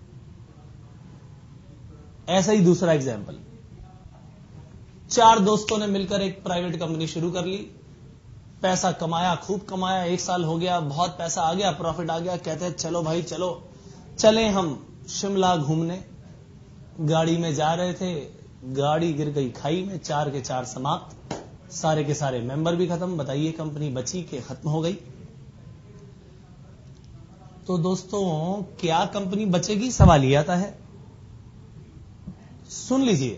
ऐसा ही दूसरा एग्जाम्पल, चार दोस्तों ने मिलकर एक प्राइवेट कंपनी शुरू कर ली, पैसा कमाया, खूब कमाया, एक साल हो गया, बहुत पैसा आ गया, प्रॉफिट आ गया, कहते हैं चलो भाई चलो, चले हम शिमला घूमने। गाड़ी में जा रहे थे, गाड़ी गिर गई खाई में, चार के चार समाप्त, सारे के सारे मेंबर भी खत्म। बताइए कंपनी बची के खत्म हो गई? तो दोस्तों, क्या कंपनी बचेगी? सवाल ये आता है। सुन लीजिए,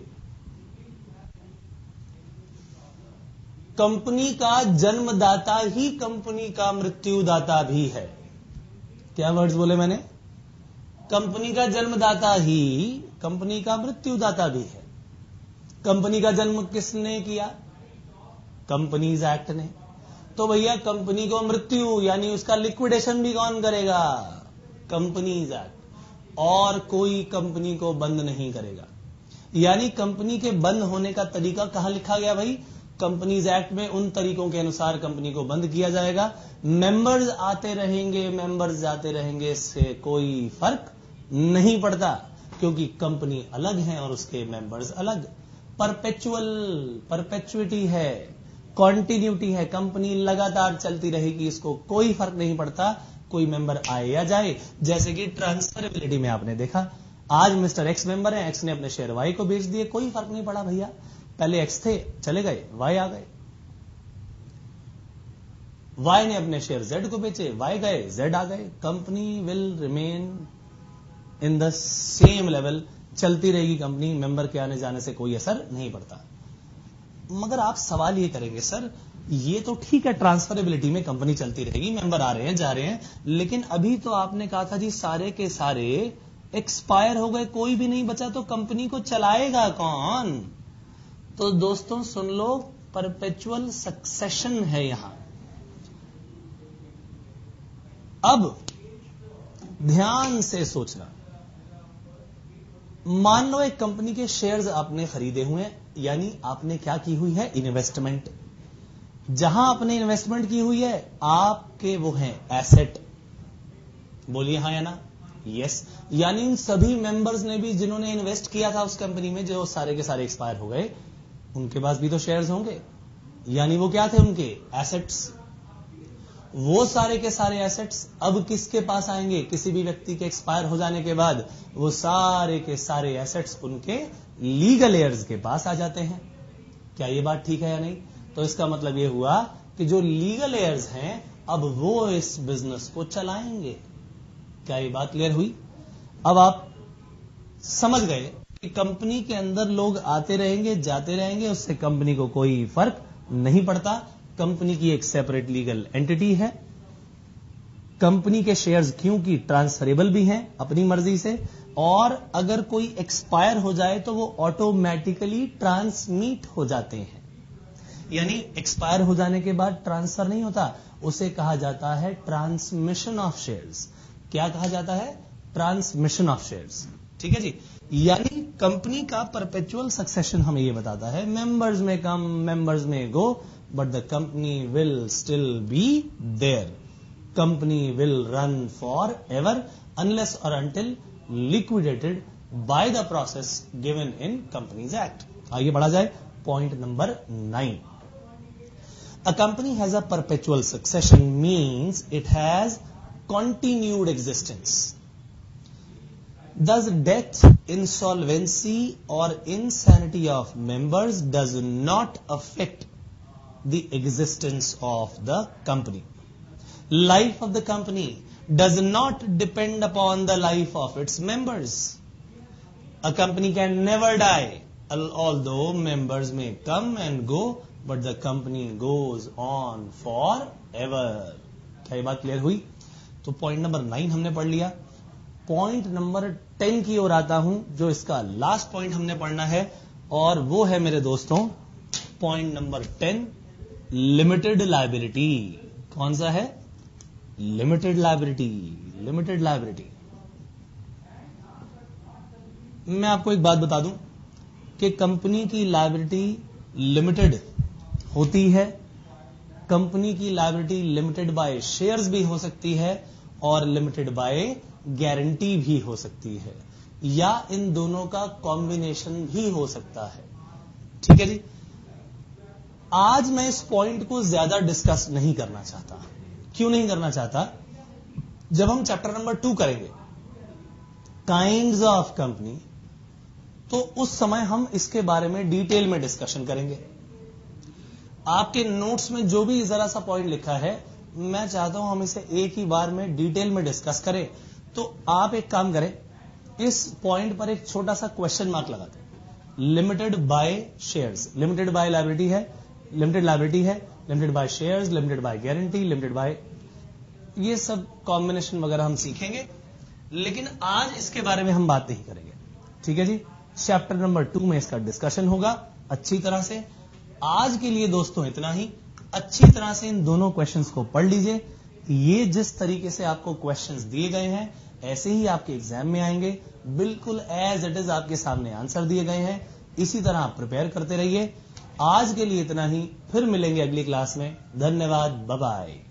कंपनी का जन्मदाता ही कंपनी का मृत्युदाता भी है। क्या वर्ड्स बोले मैंने? कंपनी का जन्मदाता ही कंपनी का मृत्युदाता भी है। कंपनी का जन्म किसने किया? कंपनीज एक्ट ने। तो भैया कंपनी को मृत्यु यानी उसका लिक्विडेशन भी कौन करेगा? Companies act. और कोई कंपनी को बंद नहीं करेगा। यानी कंपनी के बंद होने का तरीका कहां लिखा गया भाई? कंपनीज एक्ट में उन तरीकों के अनुसार कंपनी को बंद किया जाएगा। मेंबर्स आते रहेंगे, मेंबर्स जाते रहेंगे, इससे कोई फर्क नहीं पड़ता, क्योंकि कंपनी अलग है और उसके मेंबर्स अलग। परपेचुअल परपेचुइटी है, कॉन्टिन्यूटी है, कंपनी लगातार चलती रहेगी, इसको कोई फर्क नहीं पड़ता कोई मेंबर आए या जाए। जैसे कि ट्रांसफरेबिलिटी में आपने देखा, आज मिस्टर एक्स मेंबर है, एक्स ने अपने शेयर वाई को बेच दिए, कोई फर्क नहीं पड़ा भैया, पहले एक्स थे चले गए, वाई आ गए। वाई ने अपने शेयर जेड को बेचे, वाई गए, जेड आ गए। Company will remain in the same level, चलती रहेगी कंपनी, मेंबर के आने जाने से कोई असर नहीं पड़ता। मगर आप सवाल ये करेंगे, सर ये तो ठीक है, ट्रांसफरेबिलिटी में कंपनी चलती रहेगी, मेंबर आ रहे हैं जा रहे हैं, लेकिन अभी तो आपने कहा था जी सारे के सारे एक्सपायर हो गए, कोई भी नहीं बचा, तो कंपनी को चलाएगा कौन? तो दोस्तों सुन लो, परपेचुअल सक्सेशन है यहां। अब ध्यान से सोचना, मान लो एक कंपनी के शेयर्स आपने खरीदे हुए हैं, यानी आपने क्या की हुई है? इन्वेस्टमेंट। जहां आपने इन्वेस्टमेंट की हुई है आपके वो हैं एसेट। बोलिए हां या ना? यस। यानी इन सभी मेंबर्स ने भी जिन्होंने इन्वेस्ट किया था उस कंपनी में, जो सारे के सारे एक्सपायर हो गए, उनके पास भी तो शेयर्स होंगे, यानी वो क्या थे? उनके एसेट्स। वो सारे के सारे एसेट्स अब किसके पास आएंगे? किसी भी व्यक्ति के एक्सपायर हो जाने के बाद वो सारे के सारे एसेट्स उनके लीगल एयर्स के पास आ जाते हैं। क्या ये बात ठीक है या नहीं? तो इसका मतलब ये हुआ कि जो लीगल एयर्स हैं अब वो इस बिजनेस को चलाएंगे। क्या ये बात क्लियर हुई? अब आप समझ गए कि कंपनी के अंदर लोग आते रहेंगे जाते रहेंगे, उससे कंपनी को कोई फर्क नहीं पड़ता। कंपनी की एक सेपरेट लीगल एंटिटी है। कंपनी के शेयर्स क्योंकि ट्रांसफरेबल भी हैं अपनी मर्जी से, और अगर कोई एक्सपायर हो जाए तो वो ऑटोमेटिकली ट्रांसमिट हो जाते हैं। यानी एक्सपायर हो जाने के बाद ट्रांसफर नहीं होता, उसे कहा जाता है ट्रांसमिशन ऑफ शेयर्स। क्या कहा जाता है? Transmission of shares. ठीक है जी। यानी कंपनी का परपेचुअल सक्सेशन हमें यह बताता है, मेंबर्स में कम, मेंबर्स में go, but the company will still be there. Company will run for ever unless or until liquidated by the process given in companies act. आइए बढ़ा जाए, point number nine. A company has a perpetual succession means it has continued existence. Thus, death, insolvency or insanity of members does not affect the existence of the company. Life of the company does not depend upon the life of its members. A company can never die, although members may come and go, but the company goes on forever. क्या ये बात क्लियर हुई? तो पॉइंट नंबर नाइन हमने पढ़ लिया। पॉइंट नंबर टेन की ओर आता हूं, जो इसका लास्ट पॉइंट हमने पढ़ना है, और वो है मेरे दोस्तों point number ten, limited liability. कौन सा है? Limited liability. Limited liability. मैं आपको एक बात बता दूं, कि कंपनी की लायबिलिटी लिमिटेड होती है, कंपनी की लायबिलिटी लिमिटेड बाय शेयर्स भी हो सकती है और लिमिटेड बाय गारंटी भी हो सकती है, या इन दोनों का कॉम्बिनेशन भी हो सकता है। ठीक है जी। आज मैं इस पॉइंट को ज्यादा डिस्कस नहीं करना चाहता। क्यों नहीं करना चाहता? जब हम चैप्टर नंबर टू करेंगे काइंड्स ऑफ कंपनी, तो उस समय हम इसके बारे में डिटेल में डिस्कशन करेंगे। आपके नोट्स में जो भी जरा सा पॉइंट लिखा है, मैं चाहता हूं हम इसे एक ही बार में डिटेल में डिस्कस करें। तो आप एक काम करें, इस पॉइंट पर एक छोटा सा क्वेश्चन मार्क लगा दें। Limited by shares, limited by liability है, लिमिटेड लायबिलिटी है, limited by shares, limited by guarantee, limited by, ये सब कॉम्बिनेशन वगैरह हम सीखेंगे, लेकिन आज इसके बारे में हम बात नहीं करेंगे। ठीक है जी। चैप्टर नंबर टू में इसका डिस्कशन होगा अच्छी तरह से। आज के लिए दोस्तों इतना ही। अच्छी तरह से इन दोनों क्वेश्चंस को पढ़ लीजिए। ये जिस तरीके से आपको क्वेश्चंस दिए गए हैं ऐसे ही आपके एग्जाम में आएंगे, बिल्कुल एज इट इज आपके सामने आंसर दिए गए हैं। इसी तरह आप प्रिपेयर करते रहिए। आज के लिए इतना ही, फिर मिलेंगे अगली क्लास में। धन्यवाद, बाय बाय।